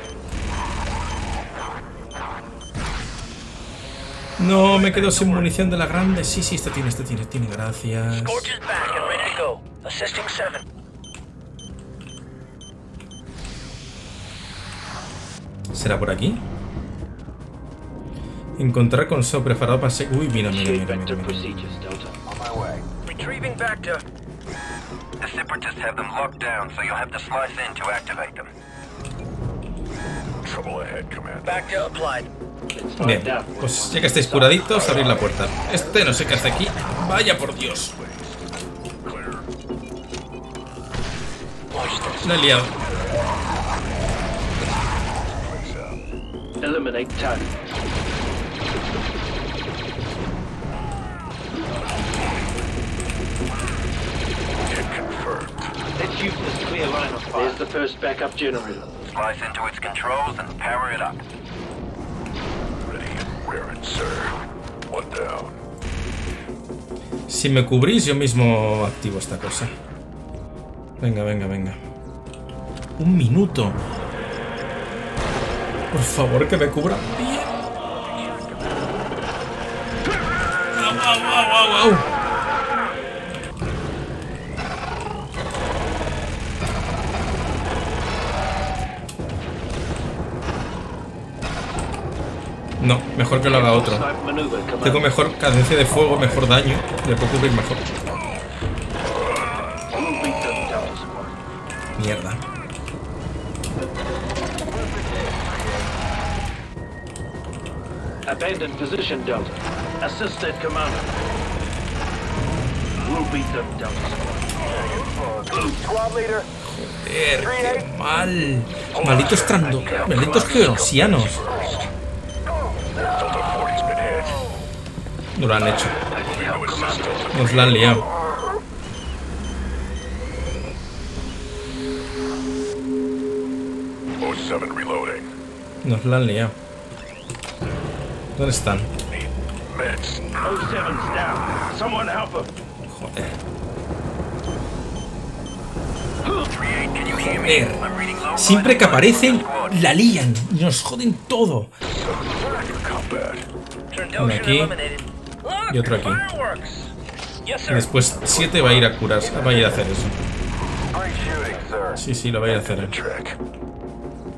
No, me quedo sin munición de la grande. Sí, sí, esta tiene, esta tiene, tiene. Gracias. Scorch is back and ready to go. Assisting seven. ¿Será por aquí? Encontrar console preparado para ser... Uy, mira, mira, Initiate mira, mira, vector mira. procedures, Delta. On my way. Retrieving back to... The Separatists have them locked down, so you'll have to slice in to activate them. Trouble ahead, Commander. Back to applied. Let's Bien, find out. pues ya que estáis curaditos, abrir la puerta. Este no sé qué hace aquí. Vaya por Dios. Clear. La he liado. Eliminate target. Hit confirmed. Let's use this clear line of fire. There's the first backup generator. Slice into its controls and power it up. Ready and raring, sir. One down. Si me cubrís, yo mismo activo esta cosa. Venga, venga, venga. Un minuto. Por favor, que me cubra bien. ¡Au, au, au, au, au! No, mejor que lo haga otro. Snipe maneuver, Commander. Tengo mejor cadencia de fuego, mejor daño. Le puedo cubrir mejor. We'll beat them, Delta Squad. Mierda. Abandoned position, Delta. Assist that commander. We'll beat them, Delta Squad. Squad leader. Joder, qué mal. Malditos trando... Malditos geonosianos. Delta forty's been hit. No lo han hecho. Moving to assist Delta. Nos la han liado. oh seven reloading. Nos la han liado. ¿Dónde están? Need meds. oh seven's down. Someone help him. Joder. Joder. Joder. Siempre que aparecen, la lían. Y nos joden todo. Combat. Uno aquí. Y otro aquí. Y después siete va a ir a curarse. Va a ir a hacer eso. Great shooting, sir. Sí, sí, lo va a ir a hacer. eh. Track.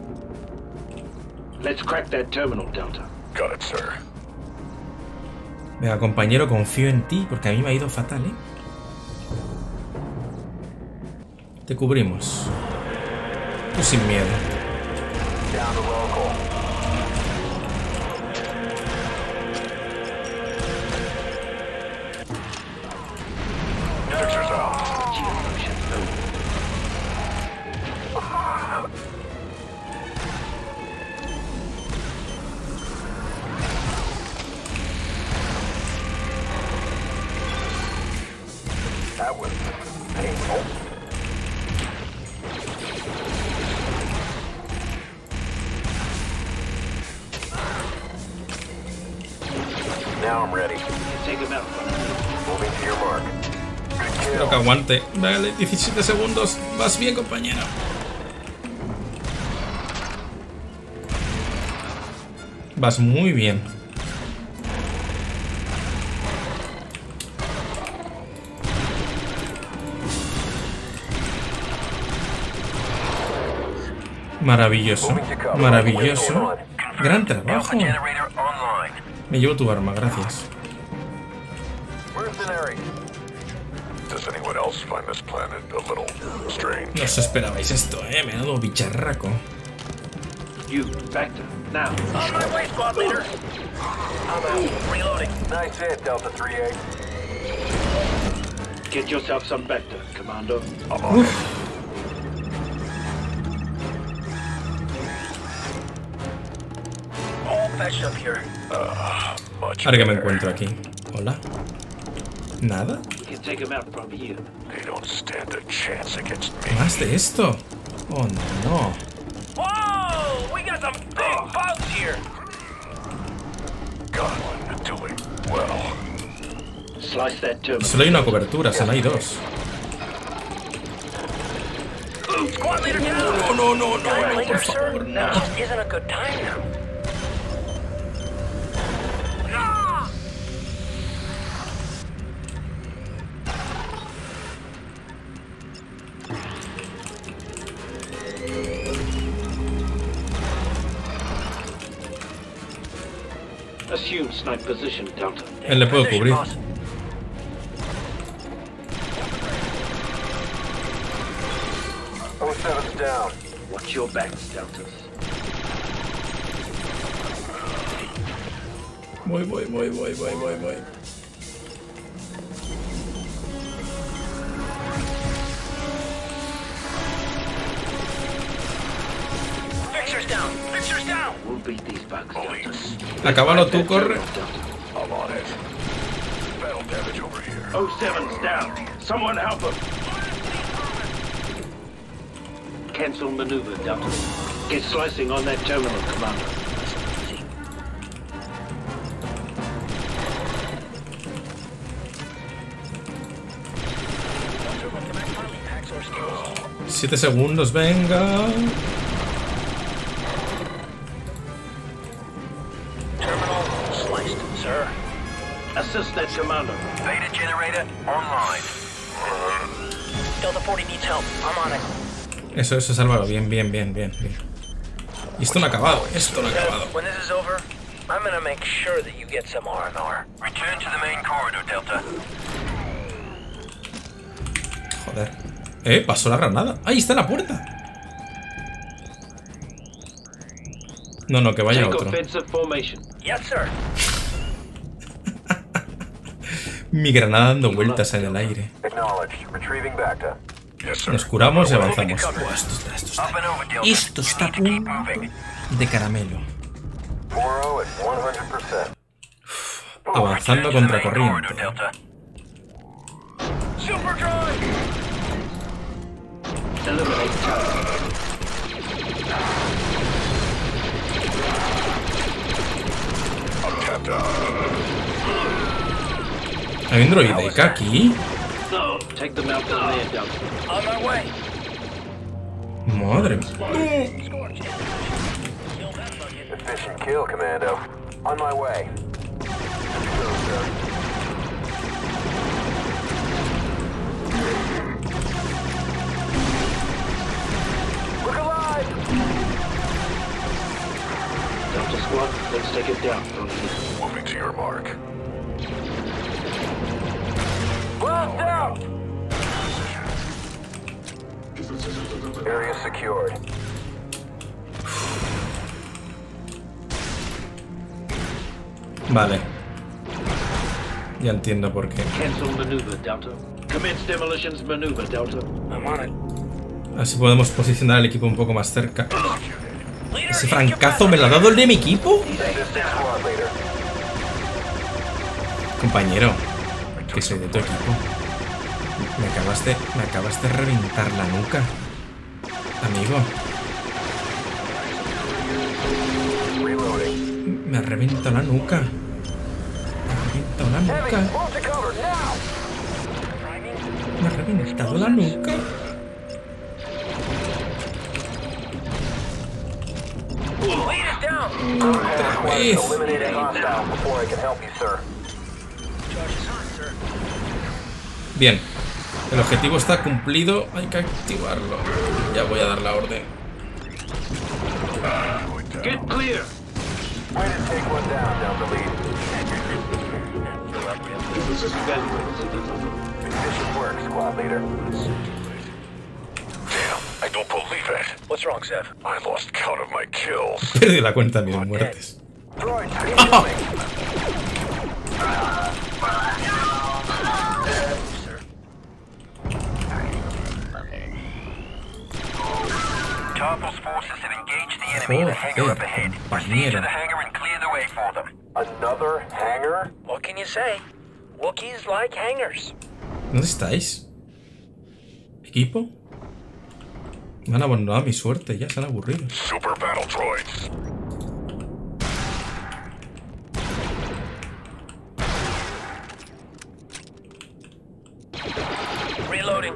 Let's crack that terminal, Delta. Got it, sir. Venga, compañero, confío en ti, porque a mí me ha ido fatal, ¿eh? Te cubrimos. Tú sin miedo. Now I'm ready. Take him out. Moving to your mark. Espero que aguante. Vale, diecisiete segundos. Vas bien, compañero. Vas muy bien. Maravilloso. Maravilloso. Gran trabajo. Me llevo tu arma, gracias. Does anyone else find this planet a little strange? No os esperabais esto, eh. Menudo bicharraco. You, Vector, now. On my way, squad leader. I'm out. Reloading. Nice hit, Delta three eight. Get yourself some Vector, Commando. I'm on it. All patched up here. Uh, much Ahora que me better. encuentro aquí. Hola. ¿Nada? We can take him out from here. They don't stand a chance against me. ¿Más de esto? Oh, no. Whoa! We got some big bugs here. God, doing well. Slice that terminal. Solo hay una cobertura, solo hay dos. Squad leader down. No, no, no, no, Time no, later, por sir. favor, no. Now just isn't a good time now. Ah! Assume snipe position, Delta. Él le puedo Position, cubrir. boss. oh seven's down. Watch your backs, Deltas. Voy, voy, voy, voy, voy, voy, voy. Fixers down. Fixers down. We'll beat these bugs, Deltas. Acábalo tú, corre. I'm on it. Battle damage over here. oh seven's down. Someone help him. Cancel maneuver, Delta. Get slicing on that terminal, Commander. Siete segundos, venga. Terminal sliced, sir. Assist that Commander. Beta generator online. Delta forty needs help. I'm on it. Eso, eso, sálvalo. Bien, bien, bien, bien, bien. Y esto no ha acabado, esto no ha acabado. When this is over, I'm gonna make sure that you get some R and R. Return to the main corridor, Delta. Joder. Eh, pasó la granada. ¡Ahí está la puerta! No, no, que vaya Take otro. offensive formation. Yes, sir. Mi granada dando vueltas en el aire. Acknowledged. Retrieving Bacta. Yes, sir. Nos curamos y avanzamos. Buah, esto está, esto Up está. and over, Delta. Esto está a You need to keep punto moving. de caramelo. four oh at one hundred percent. Avanzando contra corriente. Delta. Superdrive. Eliminate target. I'm tapped out. Hay un droide aquí. No, take them out from there, Delta. On my way. Madre mía. Scorch. Efficient kill, Commando. On my way. Look alive! Delta Squad, let's take it down from here. Moving to your mark. Blast out! Area secured. Vale. Ya entiendo por qué. Cancel maneuver, Delta. Commence demolitions maneuver, Delta. I'm on it. Así podemos posicionar el equipo un poco más cerca. Leader, ¿Ese hit your francazo me lo ha dado el de mi equipo? Squad leader. Compañero, que soy de tu equipo. Me acabas de, me acabas de reventar la nuca. Amigo. Reloading. Me ha reventado la nuca. Me ha reventado la nuca. Move to cover now. Me ha reventado la nuca. Leader's down. Otra vez. Eliminated hostiles before I can help you, sir. Charge is on, sir. Bien. El objetivo está cumplido. Hay que activarlo. Ya voy a dar la orden. Get clear! Way to take one down, Delta Lead. Efficient work, squad leader. Damn, I don't believe it. What's wrong, Zev? I lost count of my kills. Perdí la cuenta de mis muertes. Droids, incoming. Sir. Tarpal's forces have engaged the enemy in the hangar up ahead. Proceed to the hangar and clear the way for them. Another hangar? What can you say? Wookiees like hangars. ¿Dónde estáis? ¿Equipo? Me han abandonado mi suerte, ya se han aburrido. Super battle droids. Reloading.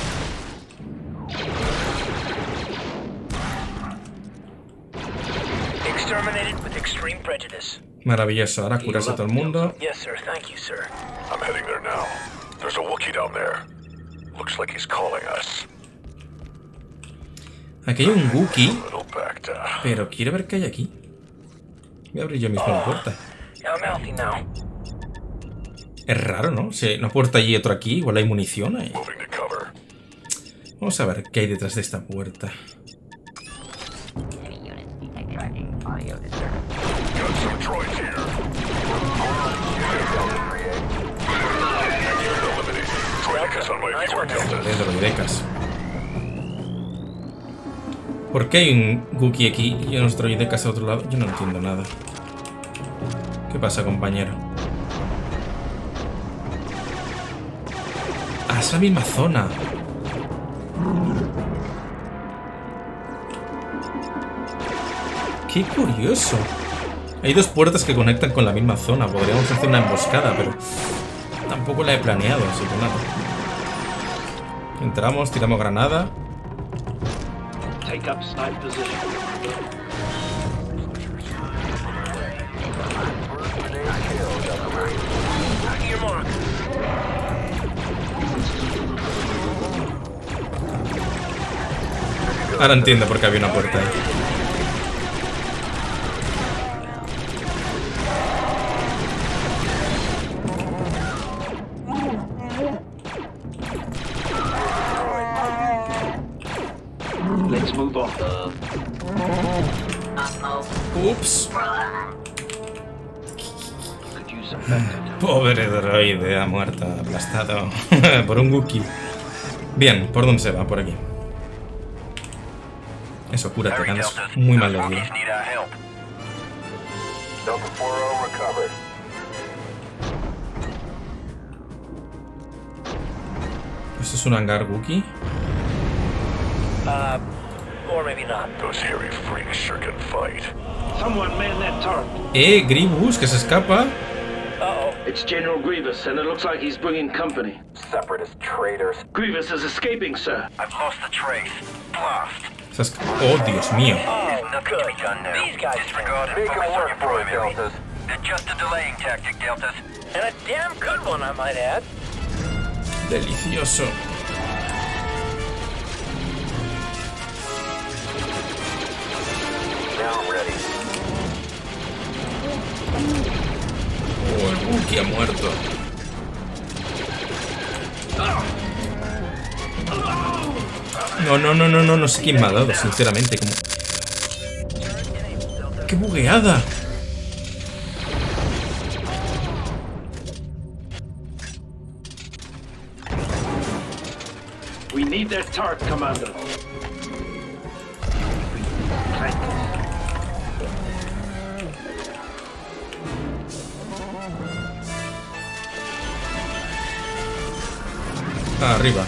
Exterminated with extreme prejudice. Maravilloso, ahora curarse a todo el mundo. Yes, sir. Thank you, sir. I'm heading there now. There's a Wookiee down there. Looks like he's calling us. Aquí hay un Wookiee, Little Bacta. pero quiero ver qué hay aquí. Voy a abrir yo mismo la puerta. I'm healthy now. Es raro, ¿no? Si hay una puerta allí y otra aquí, igual hay munición ahí. Moving to cover. Vamos a ver qué hay detrás de esta puerta. Got some droids here. Eliminated. Droidicus on my viewer, Delta. Es droidecas. ¿Por qué hay un Wookiee aquí y unos droidecas a otro lado? Yo no entiendo nada. ¿Qué pasa, compañero? Ah, es la misma zona. Qué curioso. Hay dos puertas que conectan con la misma zona. Podríamos hacer una emboscada, pero tampoco la he planeado, así que nada. Entramos, tiramos granada. Take up snipe position. Your mark. Ahora entiendo por qué había una puerta ahí. Let's move on. Ups. Could use some backup. Pobre droide, ha muerto, aplastado por un Wookiee. Bien, ¿por dónde se va? Por aquí. Eso, cúrate, que andas muy mal de vida. Need our help. Delta four oh recovered. ¿Esto es un hangar Wookiee? Uh, or maybe not. Those hairy freaks sure can fight. Someone man that turret. Eh, Grievous, que se escapa. Uh-oh. It's General Grievous, and it looks like he's bringing company. Separatist traitors. Grievous is escaping, sir. I've lost the trace. Blast. Se esca- oh, Dios mío. Oh, Nothing to be done now. These guys Disregard and think. focus on your for it, primary. Deltas. They're just a delaying tactic, Deltas. And a damn good one, I might add. Delicioso. Now ready. Oh, el Wookiee ha muerto. No, no, no, no, no, no sé quién me ha dado, sinceramente, como... ¡Qué bugueada! We need that turret, Commander. Ah, arriba.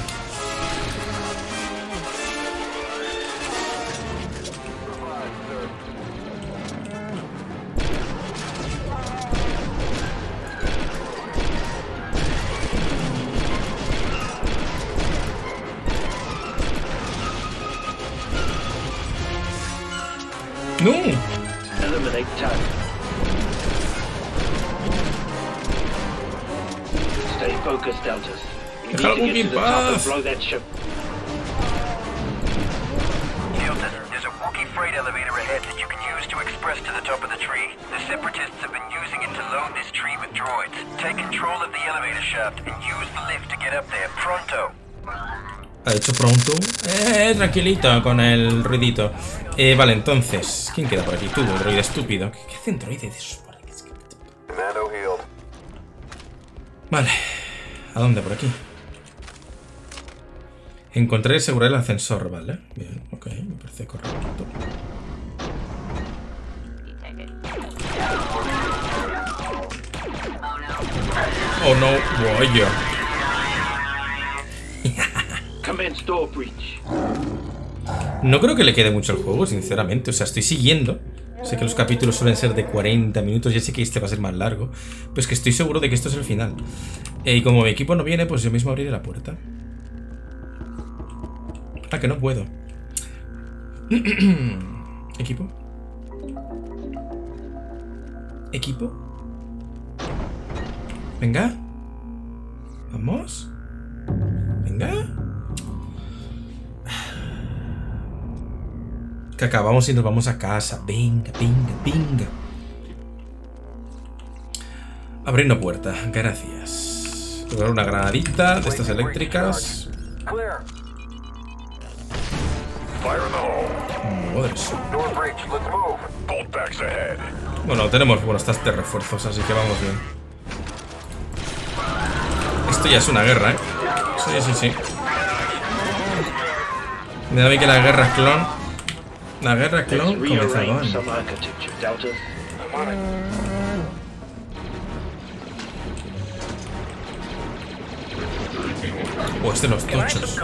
¡No! Eliminate target. Stay focused, Deltas. We need Deja to get en to the top and paz. blow that ship. Delta, there's a Wookiee freight elevator ahead that you can use to express to the top of the tree. The Separatists have been using it to load this tree with droids. Take control of the elevator shaft and use the lift to get up there. Pronto. Ha hecho pronto. Eh, tranquilito con el ruidito. Eh, vale, entonces. ¿Quién queda por aquí? Tú, droide estúpido. ¿Qué, qué hace un droide de esos por aquí? Vale. ¿A dónde? Por aquí. Encontrar y asegurar el ascensor, vale. Bien, ok, me parece correcto. Oh no, vaya. Commence door breach. No creo que le quede mucho al juego, sinceramente. O sea, estoy siguiendo. Sé que los capítulos suelen ser de cuarenta minutos. Ya sé que este va a ser más largo. Pero es que estoy seguro de que esto es el final. Eh, y como mi equipo no viene, pues yo mismo abriré la puerta. Ah, que no puedo. ¿Equipo? ¿Equipo? Venga. Vamos. Venga. Que acabamos y nos vamos a casa. Venga, venga, venga. Abrir una puerta. Gracias. Voy a dar una granadita de estas eléctricas. Madre santa. Bueno, tenemos buenos tasks de refuerzos, así que vamos bien. Esto ya es una guerra, ¿eh? Sí, sí, sí. Me da a mí que la guerra clon... La guerra clon comenzó. O este los tochos.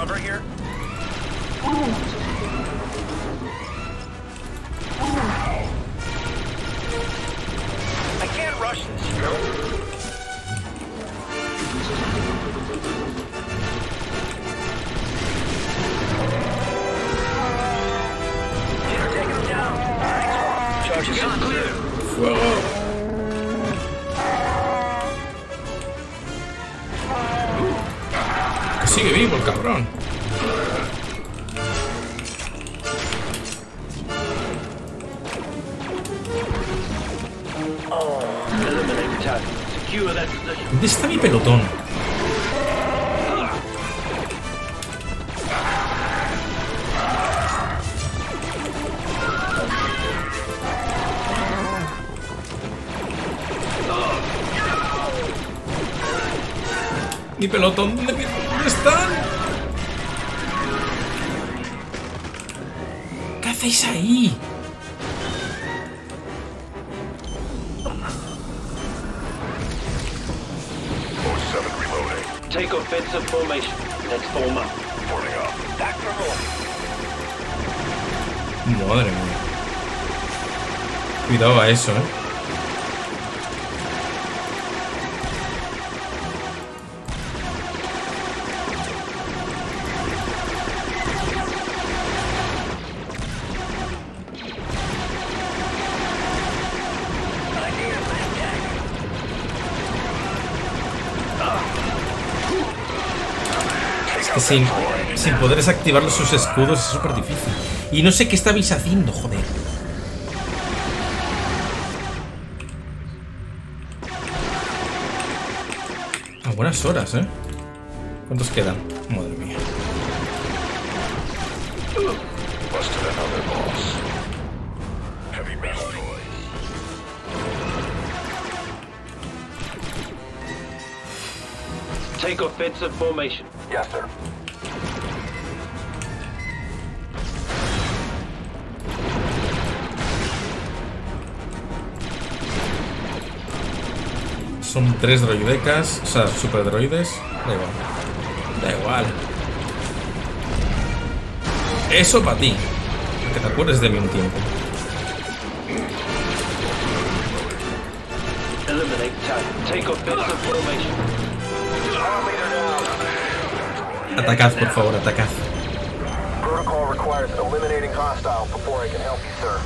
I can't rush this, you know? Take him down. Charge is clear. ¡Fuego! Que sigue vivo el cabrón. Eliminate target. Secure that position. ¿Dónde está mi pelotón? Mi pelotón, ¿dónde, dónde están? ¿Qué hacéis ahí? Take offensive formation. Let's form up. Back for more. Madre mía. Cuidado a eso, eh. Es que sin, sin poder desactivar sus escudos es súper difícil. Y no sé qué estabais haciendo, joder. A buenas horas, ¿eh? ¿Cuántos quedan? Madre mía. Busted another boss. Heavy metal noise. Take off bits of formation. Yes, sir. Son tres droidecas, o sea, super droides. Da igual. Da igual. Eso para ti. Que te acuerdes de mí un tiempo. Eliminate target. Take off bits of formation. Atacad, por favor, atacad. Protocol requires eliminating hostiles before I can help you, sir.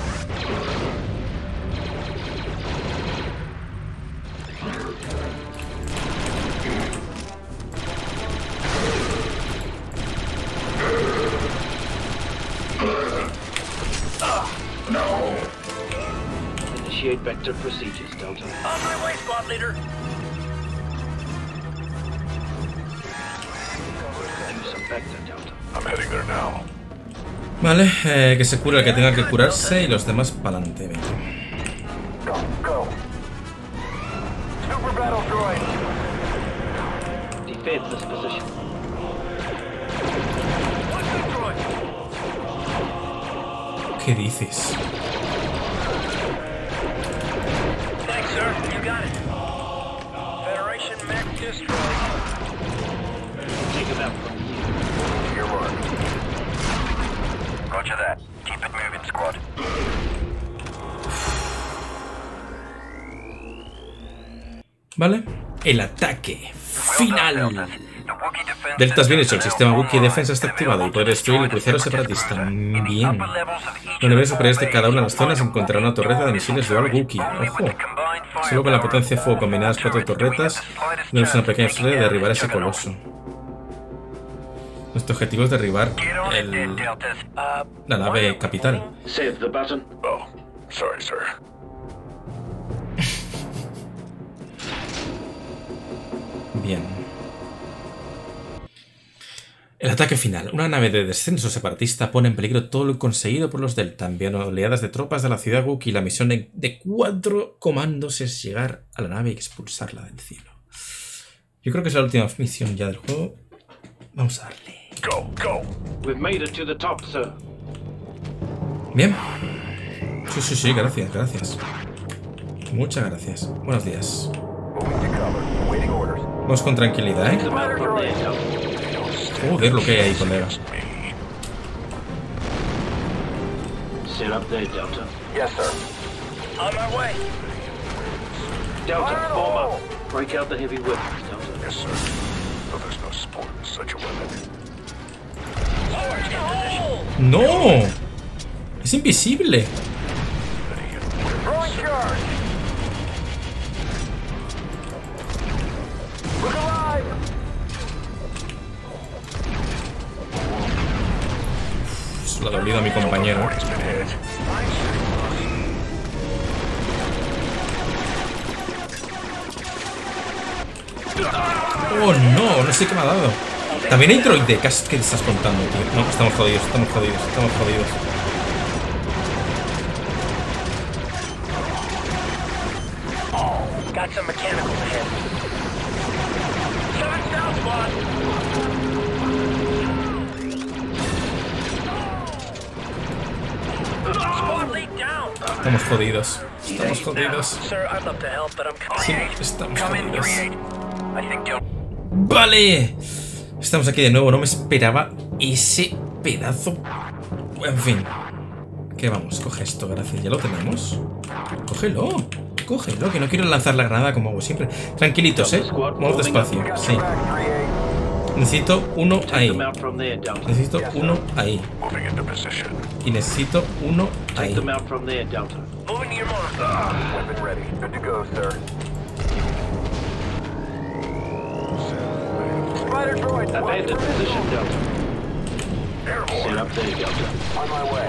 Initiate vector procedures, Delta. On my way, squad leader. Use some vector, Delta. I'm heading there now. Vale, eh, que se cure el que tenga que curarse y los demás para adelante. Venga. Go, go. Super battle droid. Defend this position. ¿Qué dices? Thanks, sir. You got it. Federation mech destroyed. Take him out from here. Your mark. Roger that. Keep it moving, squad. Vale. El ataque final. Deltas bien hecho, el sistema Wookiee de defensa está activado y puede destruir el crucero separatista. Bien. Los niveles superiores de cada una de las zonas encontrará una torreta de misiles dual Wookiee. Ojo. Solo con la potencia de fuego combinadas cuatro torretas, no es una pequeña posibilidad de derribar ese coloso. Nuestro objetivo es derribar el, la nave capital. Save the button. Oh, sorry, sir. Bien. El ataque final. Una nave de descenso separatista pone en peligro todo lo conseguido por los Delta. Envían oleadas de tropas de la ciudad Wookiee. La misión de cuatro comandos es llegar a la nave y expulsarla del cielo. Yo creo que es la última misión ya del juego. Vamos a darle. Go, go. We've made it to the top, sir. Bien. Sí, sí, sí, gracias, gracias. Muchas gracias. Buenos días. Vamos con tranquilidad, Take ¿eh? them out from there, Delta. Joder, lo que hay ahí, colega. Sit up there, Delta. Yes, sir. On my way. Delta, form up. Break out the heavy weapons, Delta. Yes, sir. Though there's no sport in such a weapon. ¡No! ¡Es invisible! Throwing charge. Look alive. Se lo ha dolido a mi compañero. He's been hit. ¡Oh, no! No sé qué me ha dado. También hay droidecas. ¿Qué estás contando, tío? No, estamos jodidos, estamos jodidos, estamos jodidos. Got some mechanicals ahead. Shots down, squad. Squad lead down. Estamos jodidos. Estamos jodidos. Sir, I'd love to help, but I'm Sí, coming. estamos Come in, jodidos. three eight. I think Delta. ¡Vale! Estamos aquí de nuevo. No me esperaba ese pedazo. En fin. ¿Qué vamos? Coge esto, gracias. ¿Ya lo tenemos? Cógelo. Cógelo, que no quiero lanzar la granada como hago siempre. Tranquilitos, ¿eh? Vamos despacio. Sí. Necesito uno Take ahí. them out from there, Delta. Necesito uno ahí. Moving into position. Y necesito uno Take ahí. them out from there, Delta. Moving to your mark. Weapon ready. Good to go, sir. Spider droid. Abandon position, Delta. Sit up there, Delta. On my way.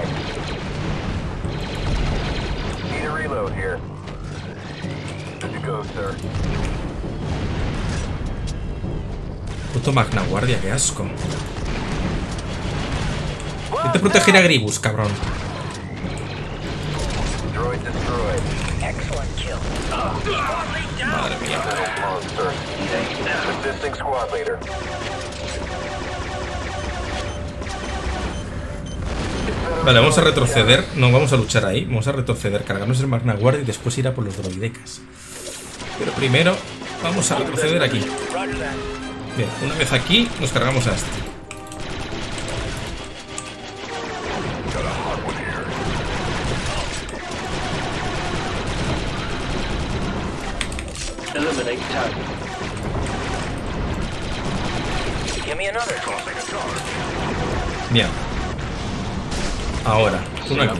Need a reload here. Good to go, sir. Puto Magna Guardia, qué asco. Vete a proteger a Gribus, cabrón. Madre mía. Vale, vamos a retroceder. No, vamos a luchar ahí. Vamos a retroceder, cargarnos el Magna Guardia y después ir a por los droidecas. Pero primero vamos a retroceder aquí. Bien, una vez aquí nos cargamos a este. Bien. Ahora, una aquí.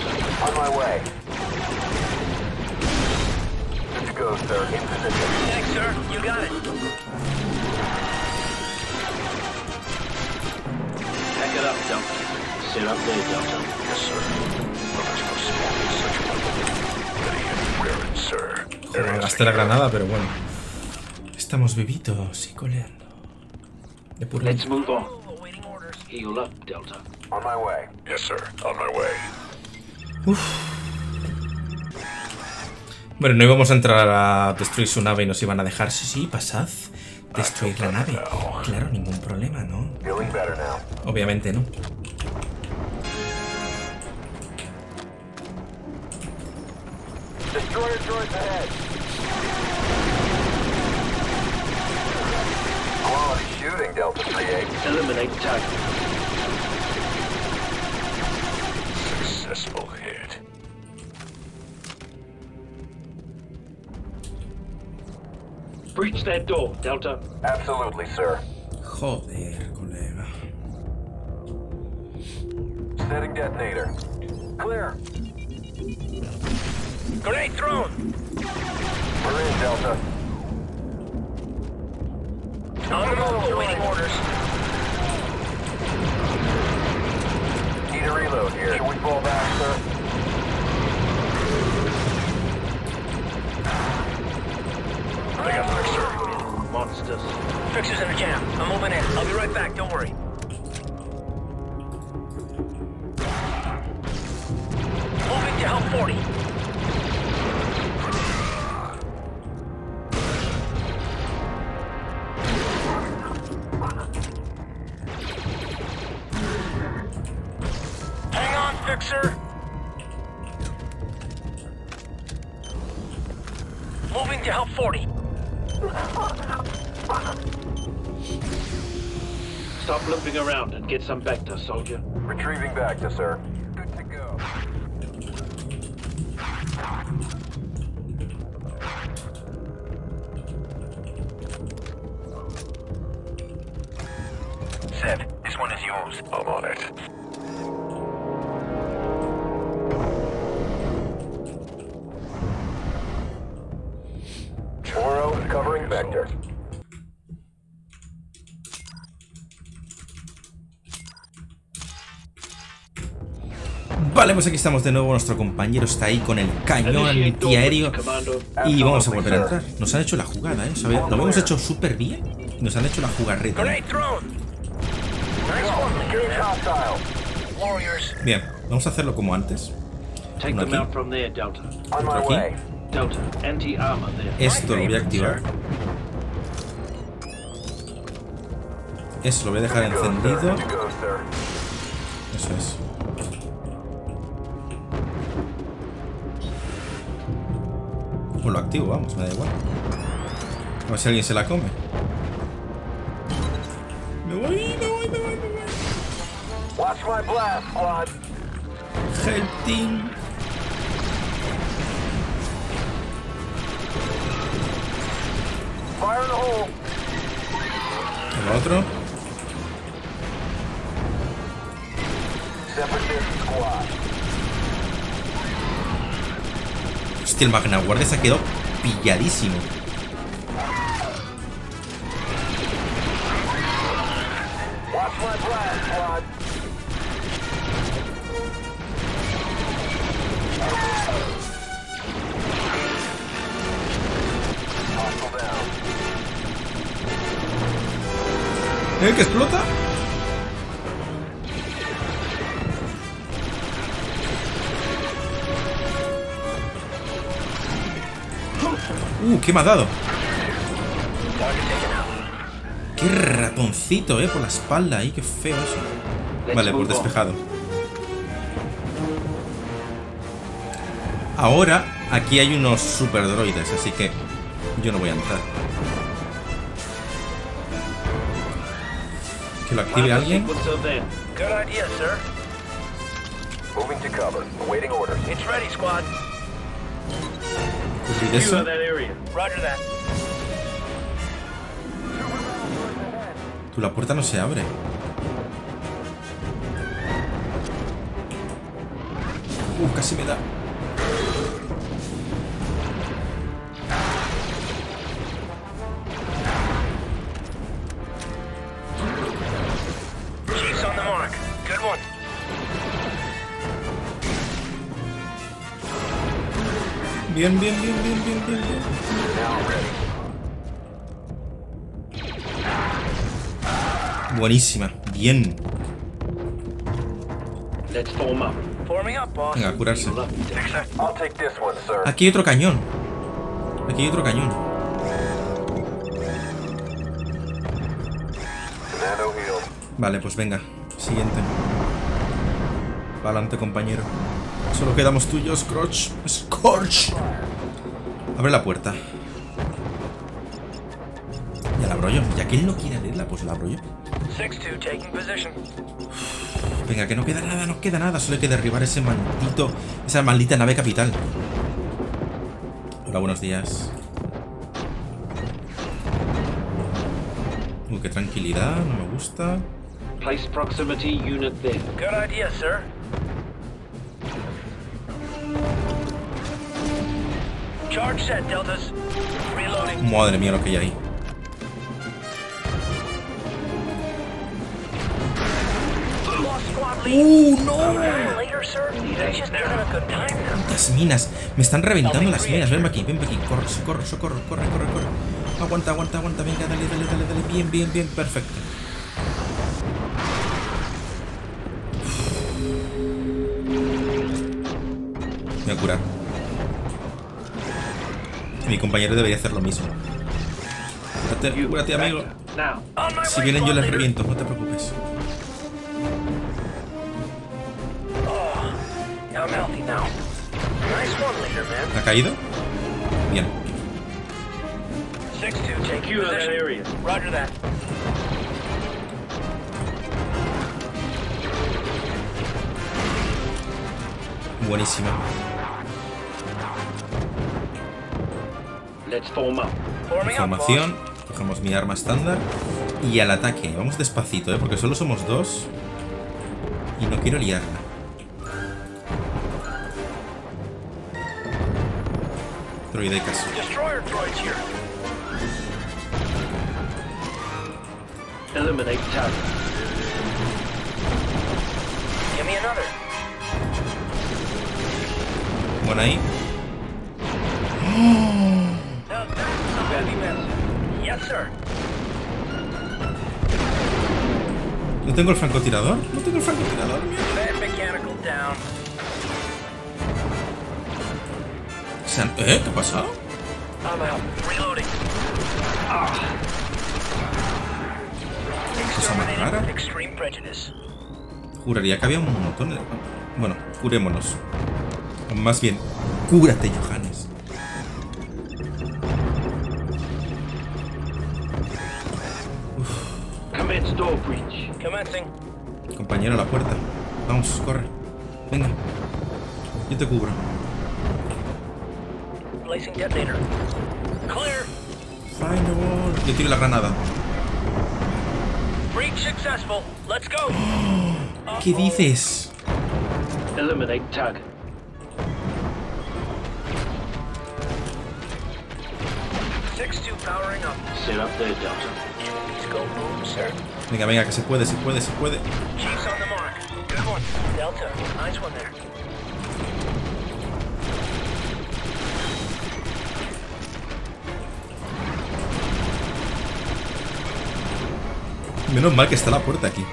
Joder, gasté la granada, pero bueno. Estamos vivitos y coleando. De pura. Let's move on. Heal up, Delta. On my way. Yes, sir. On my way. Uf. Bueno, no íbamos a entrar a destruir su nave y nos iban a dejar. Sí, sí, pasad. Destruir la nave. Claro, ningún problema, ¿no? Obviamente no. Destroyer droids ahead. Quality shooting, Delta three eight. Eliminate target. Successful hit. Breach that door, Delta. Absolutely, sir. Joder, colega. Setting detonator. Clear. Grenade thrown! We're in, Delta. On the move, awaiting orders. Need a reload here. Should we fall back, sir? I got the fixer. Monsters. Fixers in the jam. I'm moving in. I'll be right back, don't worry. Moving to help forty. Hang on, Fixer. Moving to help forty. Stop limping around and get some Vector, soldier. Retrieving back to sir. Good to go. Seb, this one is yours. I'm on it. Oro covering Vector. Vale, pues aquí estamos de nuevo. Nuestro compañero está ahí con el cañón antiaéreo. Y vamos a volver a entrar. Nos han hecho la jugada, ¿eh? ¿Sabéis? Lo hemos hecho súper bien. Y nos han hecho la jugarreta. Grenade thrown. Nice one, Engage hostile. warriors. Bien, vamos a hacerlo como antes. Take Uno them aquí. out from there, Delta. On my Otro aquí. way. Delta, anti-armor there. Esto lo voy a activar. Eso lo voy a dejar encendido. Good to go, sir. Eso es. Pues lo activo, vamos, me da igual. A ver si alguien se la come. Me voy, me voy, me voy, me voy. Watch my blast, squad. Helping. Fire in the hole. El otro. Separatist squad. Hostia, el Magna Guardia se ha quedado pilladísimo. Watch my blast, squad. Hostile down. ¿Eh? ¿Que explota? Uh, ¿qué me ha dado? Qué ratoncito, eh, por la espalda ahí, qué feo eso. Vale, pues despejado. Ahora, aquí hay unos super droides, así que yo no voy a entrar. ¿Que lo active alguien? Good idea, sir. Moving to cover. Awaiting orders. It's ready, squad. ¿Cubrir eso? Roger that. Tú, la puerta no se abre. Uh, casi me da. Chief's on the mark. Good one. Bien, bien, bien, bien, bien, bien, bien. Buenísima, bien. Let's form up. Forming up, boss. Venga, a curarse. I'll take this one, sir. Aquí hay otro cañón. Aquí hay otro cañón. Commando healed. Vale, pues venga. Siguiente. Pa'lante, compañero. Solo quedamos tuyos, Scorch. Scorch. Abre la puerta. Ya la abro yo. Ya que él no quiere abrirla, pues la abro yo. six two taking position. Venga, que no queda nada, no queda nada. Solo hay que derribar ese maldito... Esa maldita nave capital. Hola, buenos días. Uy, qué tranquilidad. No me gusta. Place proximity unit there. Good idea, sir. Charge set, Deltas. Reloading. Madre mía lo que hay ahí. Lost squad lead. ¡Uh, no! Later, sir. They're just having a good time now. ¿Cuántas minas? Me están reventando las minas. Ven aquí, ven aquí. Corre, socorro, socorro. Corre, corre, corre. Aguanta, aguanta, aguanta. Venga, dale, dale, dale, dale. Bien, bien, bien. Perfecto. Me voy a curar. Mi compañero debería hacer lo mismo. Cúrate, cúrate, amigo. Now. On my Si way, vienen yo squad les leader. reviento, no te preocupes. I'm healthy now. Nice one, leader, man. ¿Ha caído? Bien. six two taking Secure that position. area. Roger that. Buenísima. Let's form up. Forming up, boss. Formación. Cogemos mi arma estándar. Y al ataque. Vamos despacito, ¿eh? Porque solo somos dos. Y no quiero liarla. Droidecas. Destroyer droids here. Eliminate target. Give me another. Bueno, ahí. Now that's a heavy mess. Yes, sir. ¿No tengo el francotirador? No tengo el francotirador, mierda. Bad mechanical down. Se han- ¿Eh? ¿Qué ha pasado? I'm out. Reloading. Cosa más rara. Exterminating extreme prejudice. Juraría que había un montón de... Bueno, curémonos. O más bien, cúrate, Johannes. Commence door breach. Commencing. Compañero, a la puerta. Vamos, corre. Venga. Yo te cubro. Placing detonator. Clear. Firewall. Yo tiro la granada. Breach successful. Let's go. ¿Qué dices? Eliminate target. six two powering up. Set up there, Delta. Please go boom, sir. Venga, venga, que se puede, se puede, se puede. Chief's on the mark. Good one. Delta. Nice one there. Menos mal que está la puerta aquí.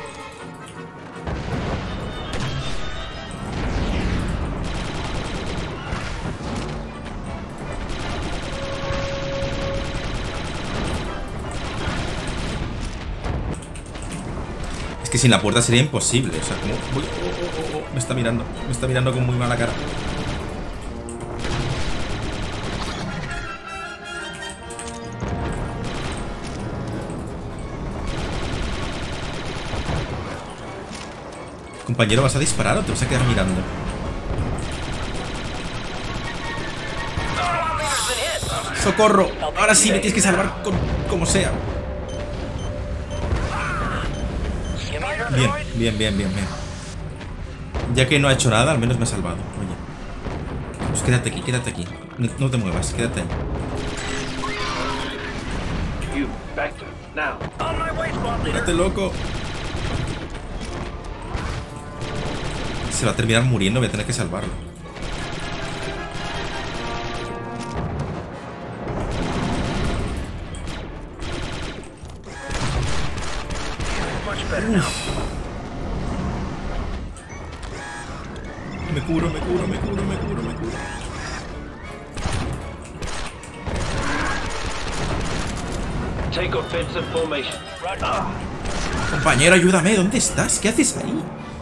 Es que sin la puerta sería imposible. O sea, como... Uy, oh, oh, oh, me está mirando. Me está mirando con muy mala cara. Compañero, ¿vas a disparar o te vas a quedar mirando? ¡Socorro! Ahora sí me tienes que salvar con, como sea. Bien, bien, bien, bien, bien. Ya que no ha hecho nada, al menos me ha salvado. Oye. Pues quédate aquí, quédate aquí. No, no te muevas, quédate ahí. Quédate, loco. Se va a terminar muriendo, voy a tener que salvarlo. Uf. Me curo, me curo, me curo, me curo, me curo. Take offensive formation. Ah. Compañero, ayúdame, ¿dónde estás? ¿Qué haces ahí?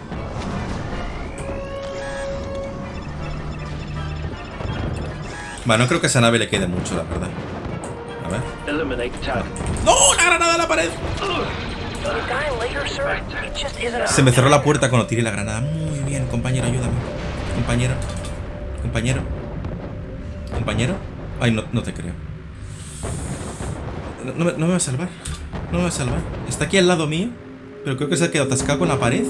Bueno, no creo que a esa nave le quede mucho, la verdad. A ver. ¡No! ¡La granada a la pared! Se me cerró la puerta cuando tiré la granada. Muy bien, compañero, ayúdame. Compañero. Compañero. Compañero. Ay, no, no te creo. No, no, me, no me va a salvar. No me va a salvar. Está aquí al lado mío, pero creo que se ha quedado atascado con la pared.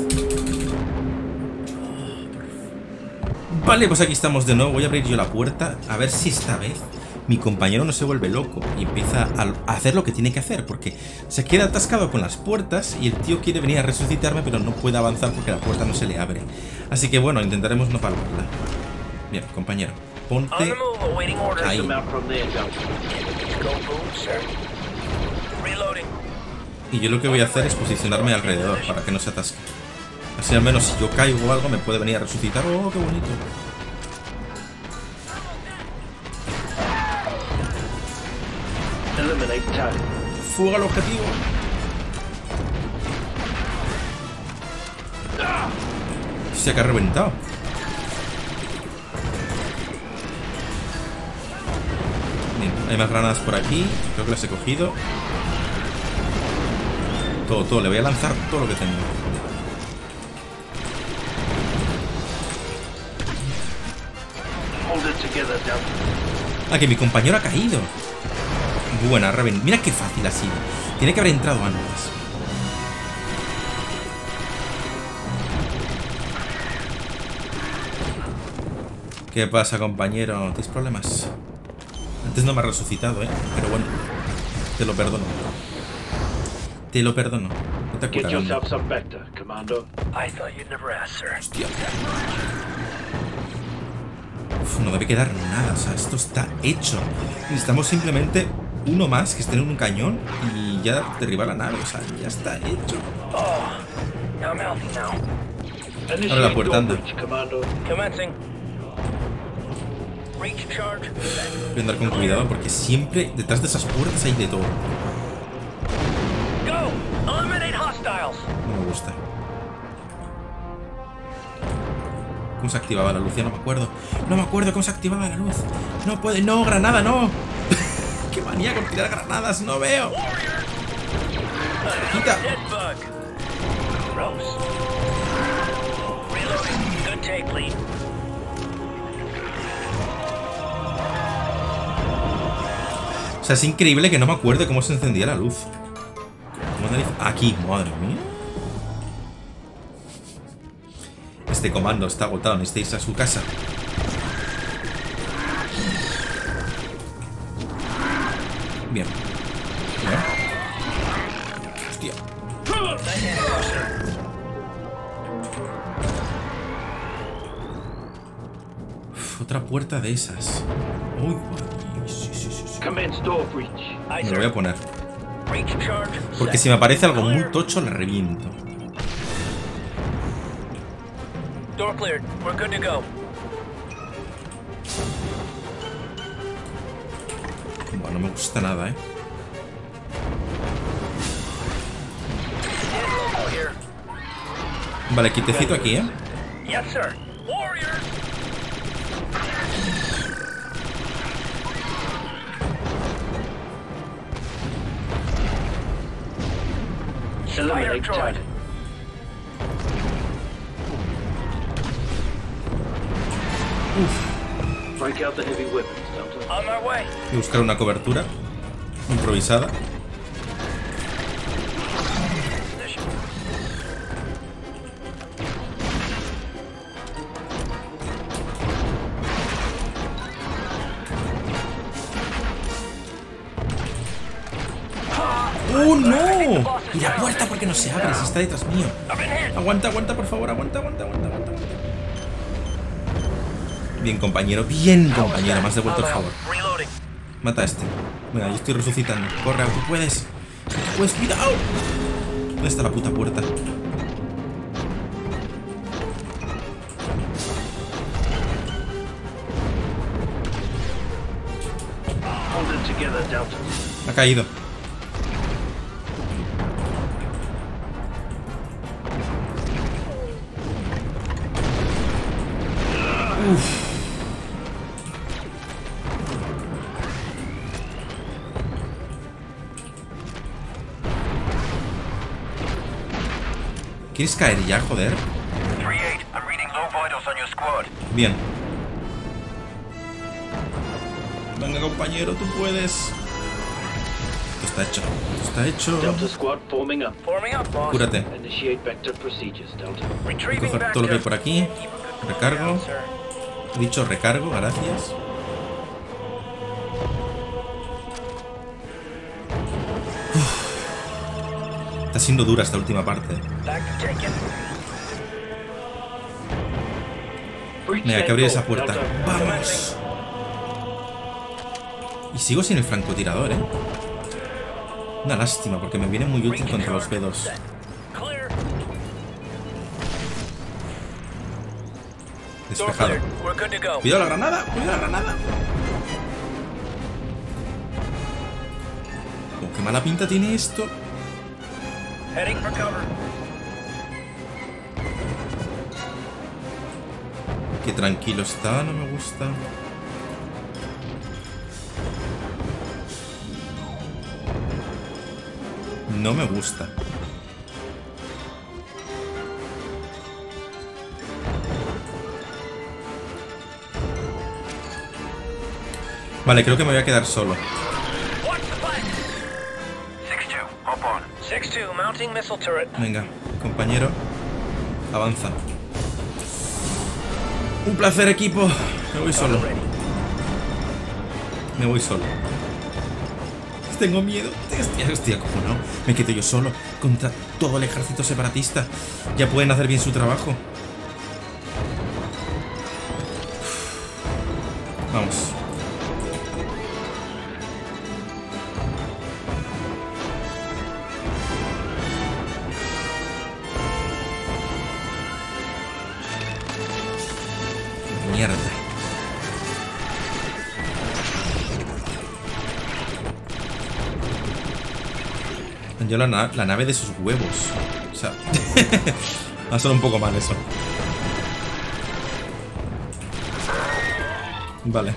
Vale, pues aquí estamos de nuevo. Voy a abrir yo la puerta. A ver si esta vez mi compañero no se vuelve loco y empieza a hacer lo que tiene que hacer, porque se queda atascado con las puertas y el tío quiere venir a resucitarme, pero no puede avanzar porque la puerta no se le abre. Así que bueno, intentaremos no palmarla. Bien, compañero, ponte ahí. Y yo lo que voy a hacer es posicionarme alrededor para que no se atasque. Así al menos si yo caigo o algo me puede venir a resucitar. ¡Oh, qué bonito! ¡Fuego al objetivo! Se ha reventado. Bien, hay más granadas por aquí. Creo que las he cogido. Todo, todo. Le voy a lanzar todo lo que tengo. Ah, que mi compañero ha caído. Buena, Raven. Mira qué fácil ha sido. Tiene que haber entrado antes. ¿Qué pasa, compañero? ¿Tienes problemas? Antes no me ha resucitado, ¿eh? Pero bueno, te lo perdono. Te lo perdono. No te Get yourself some Vector, Commando. I thought you'd never ask, sir. Hostia. Uf, no debe quedar nada, o sea, esto está hecho. Necesitamos simplemente uno más que esté en un cañón y ya derribar la nave, o sea, ya está hecho. Oh, I'm healthy now. Abre la puerta, anda. Commencing. Reach charge. Voy a andar con cuidado porque siempre detrás de esas puertas hay de todo. Go! Eliminate hostiles. No me gusta. ¿Cómo se activaba la luz? Ya no me acuerdo. No me acuerdo cómo se activaba la luz. No puede. No, granada, no. Qué manía con tirar granadas. No veo. Quita. O sea, es increíble que no me acuerde cómo se encendía la luz. Aquí, madre mía. Este comando está agotado, necesita irse a su casa. Bien. Bien. Hostia. Uf, otra puerta de esas. Uy, sí, sí, sí, sí. Me lo voy a poner. Porque si me aparece algo muy tocho, le reviento. Door cleared. We're good to go. Bueno, no me gusta nada, eh. Vale, quitecito aquí, eh. Yes, sir. Warriors. Eliminate target. Break out the heavy weapons, Delta. On my way. Voy a buscar una cobertura improvisada. ¡Oh, no! Y la puerta, ¿por qué no se abre? Si está detrás mío. Aguanta, aguanta, por favor. Aguanta, aguanta, aguanta, aguanta, aguanta. Bien, compañero. Bien, compañero. Me has devuelto el favor. Mata a este. Venga, yo estoy resucitando. Corre, tú puedes. Tú puedes, cuidado. ¿Dónde está la puta puerta? Hold it together, Delta. Ha caído. Uf. ¿Quieres caer ya, joder? three eight, I'm reading low vitals on your squad. Bien. Venga, compañero, tú puedes. Esto está hecho. Esto está hecho. Delta squad forming up. Forming up, boss. Cúrate. Initiate vector procedures, Delta. Voy a Retrieving coger back todo lo que hay to- por aquí. Recargo. Sir. He dicho recargo, gracias. Uf. Está siendo dura esta última parte. Back to taken. Breach Venga, hay that que abrir esa door, puerta. Delta. ¡Vamos! Y sigo sin el francotirador, ¿eh? Una lástima, porque me viene muy útil contra los B dos. Clear. Door Despejado. cleared. We're good to go. ¡Cuidado la granada! ¡Cuidado la granada! Oh, ¡qué mala pinta tiene esto! Heading for cover. ¡Qué tranquilo está! No me gusta. No me gusta. Vale, creo que me voy a quedar solo. Watch the flank. six two, hop on. six two, mounting missile turret. Venga, compañero. Avanza. Un placer, equipo. Me voy solo. Me voy solo. Tengo miedo. Hostia, hostia, ¿cómo no? Me quedo yo solo contra todo el ejército separatista. Ya pueden hacer bien su trabajo. Vamos. Mierda. Yo la, na la nave de sus huevos. O sea, va a sonar un poco mal eso. Vale.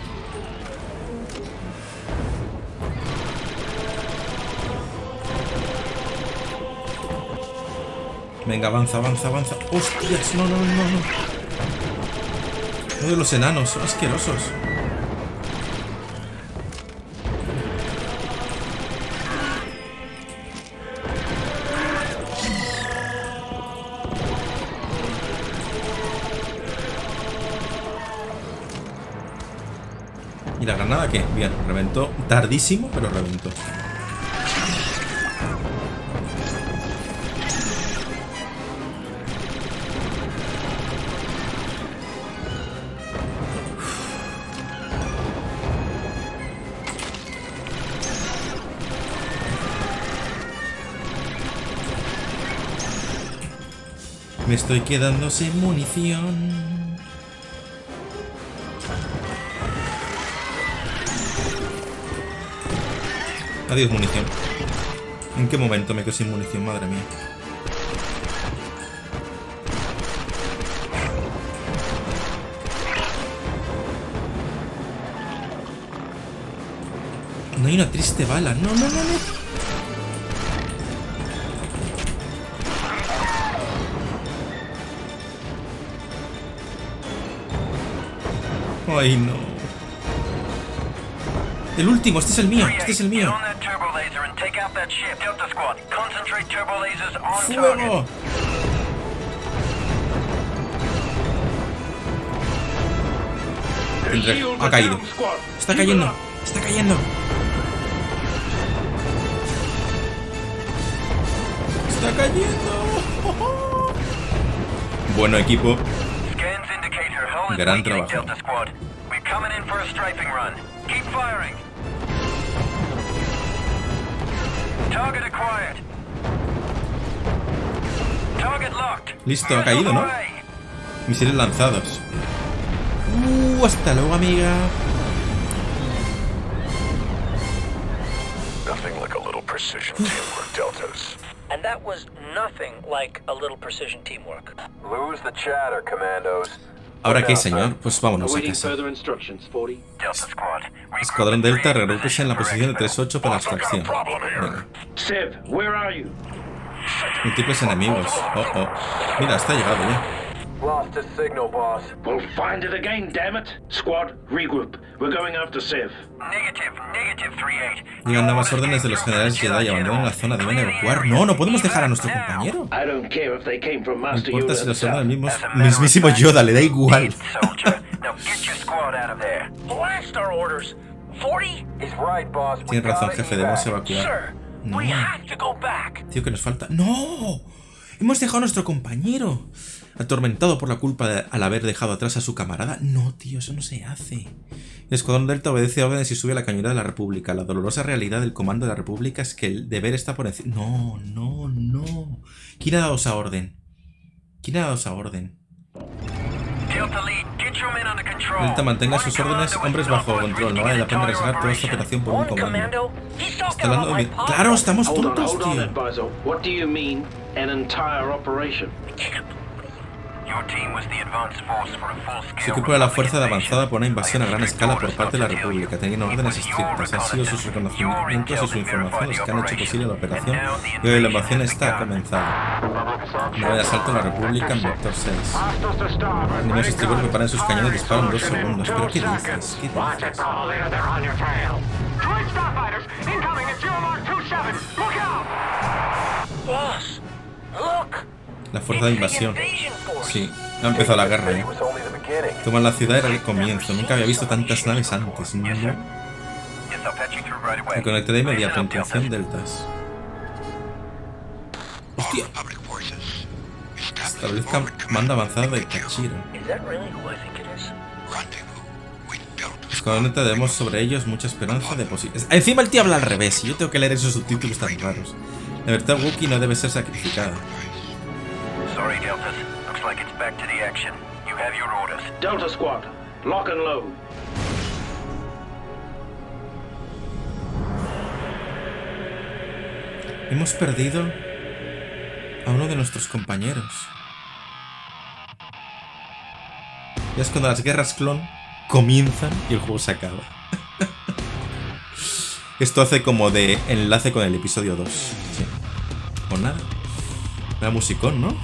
Venga, avanza, avanza, avanza. ¡Hostias! No, no, no, no. Uno de los enanos, son asquerosos. ¿Y la granada qué? Bien, reventó. Tardísimo, pero reventó. Me estoy quedando sin munición. Adiós, munición. ¿En qué momento me quedo sin munición? Madre mía. No hay una triste bala. No, no, no, no. Ay, no. El último, este es el mío, este es el mío. ¡Fuego! Ha caído. Está cayendo, está cayendo. Está cayendo. Bueno, equipo. Gran trabajo. Listo, ha caído, ¿no? Misiles lanzados. Uh, hasta luego, amiga. Nothing like a little precision teamwork, Deltas. And that was nothing like a little precision teamwork. Lose the chatter, commandos. ¿Ahora qué, señor? Pues vámonos a casa. Escuadrón Delta, regrúpese en la posición de tres ocho para la extracción. Venga. Sev, where are you? Múltiples enemigos. Oh, oh. Mira, está llegado ya. Lost his signal, boss. We'll find it again, damn it. Squad, regroup. We're going after Sev. Negative, negative three eight. Llegan nuevas órdenes de los generales Jedi y abandonan la zona. Deben evacuar. No, no podemos dejar a nuestro compañero. I don't care if they came from No Master importa Yoda si los himself. órdenes mismos. Mismísimo Yoda, le da igual. Soldier, now get your squad out of there. Blast our orders. forty? He's right, boss. We Tienes razón, gotta jefe, evac. debemos evacuar. Sir, No. we have to go back. Tío, que nos falta. ¡No! Hemos dejado a nuestro compañero atormentado por la culpa de, al haber dejado atrás a su camarada. No, tío, eso no se hace. El Escuadrón Delta obedece órdenes y sube a la cañonera de la República. La dolorosa realidad del comando de la República es que el deber está por encima. No, no, no. ¿Quién ha dado esa orden? ¿Quién ha dado esa orden? Delta lead, get your men under control. Delta, mantenga sus órdenes, hombres bajo control. No vale la pena arriesgar toda esta operación por un One comando. commando. He's Está talking hablando about de my mi... pop. ¡Claro, estamos Hold on, tontos, hold on, tío! advisor. What do you mean, an entire operation? Your team was the advance force for a full-scale Su equipo era la fuerza de avanzada por una invasión a gran escala por parte de la República. Tenían órdenes estrictas. Han sido sus reconocimientos y su información los que han hecho posible la operación. Y hoy la invasión está comenzada. No hay asalto a la República en Vector seis. Enemigos estribor preparan sus cañones y disparan en dos segundos. ¿Pero qué dices? ¿Qué dices? Boss, look. La fuerza de invasión. Invasion force. Sí, ha empezado la guerra, ¿eh? It was only the beginning. Toman la ciudad era el comienzo. Nunca había visto tantas naves antes. No. Yes, I'll patch you through right away. Me conecté de inmediato. Intención Deltas. ¡Hostia! Establezca mando avanzado de Kachiro. Is that really who I think it is? Escuadrón Delta, debemos sobre ellos mucha esperanza de posibles. Encima el tío habla al revés y yo tengo que leer esos subtítulos tan raros. La verdad Wookiee no debe ser sacrificada. Sorry, Deltas. Looks like it's back to the action. You have your orders. Delta Squad, lock and load. Hemos perdido a uno de nuestros compañeros. Y es cuando las guerras clon comienzan y el juego se acaba. Esto hace como de enlace con el episodio dos. Sí. O nada. La musicón, ¿no?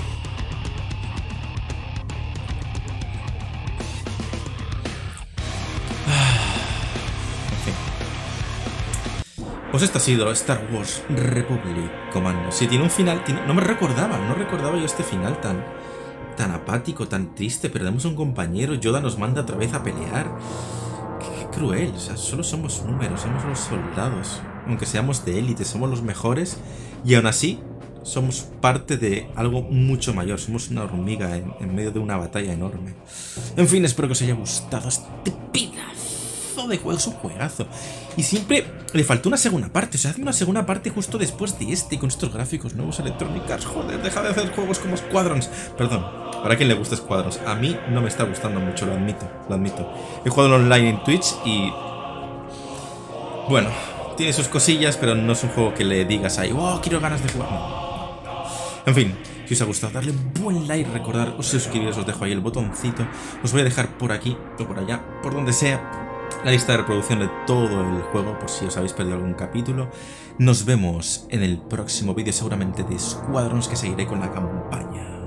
Pues esto ha sido Star Wars Republic Commando. Si tiene un final... Tiene... No me recordaba, no recordaba yo este final tan... Tan apático, tan triste. Perdemos a un compañero, Yoda nos manda otra vez a pelear. Qué, qué cruel, o sea, solo somos números, somos los soldados. Aunque seamos de élite, somos los mejores. Y aún así, somos parte de algo mucho mayor. Somos una hormiga en, en medio de una batalla enorme. En fin, espero que os haya gustado este pedazo pedazo de juego, es un juegazo. Y siempre le faltó una segunda parte, o sea, hace una segunda parte justo después de este, con estos gráficos nuevos, Electronic Arts. Joder, deja de hacer juegos como Squadrons. Perdón, para quien le gusta Squadrons, a mí no me está gustando mucho, lo admito, lo admito. He jugado online en Twitch y... bueno, tiene sus cosillas, pero no es un juego que le digas ahí, oh, quiero ganas de jugar. No. En fin, si os ha gustado, darle un buen like, recordar, os suscribiros, os dejo ahí el botoncito. Os voy a dejar por aquí o por allá, por donde sea, la lista de reproducción de todo el juego, por si os habéis perdido algún capítulo. Nos vemos en el próximo vídeo, seguramente de Squadrons, que seguiré con la campaña.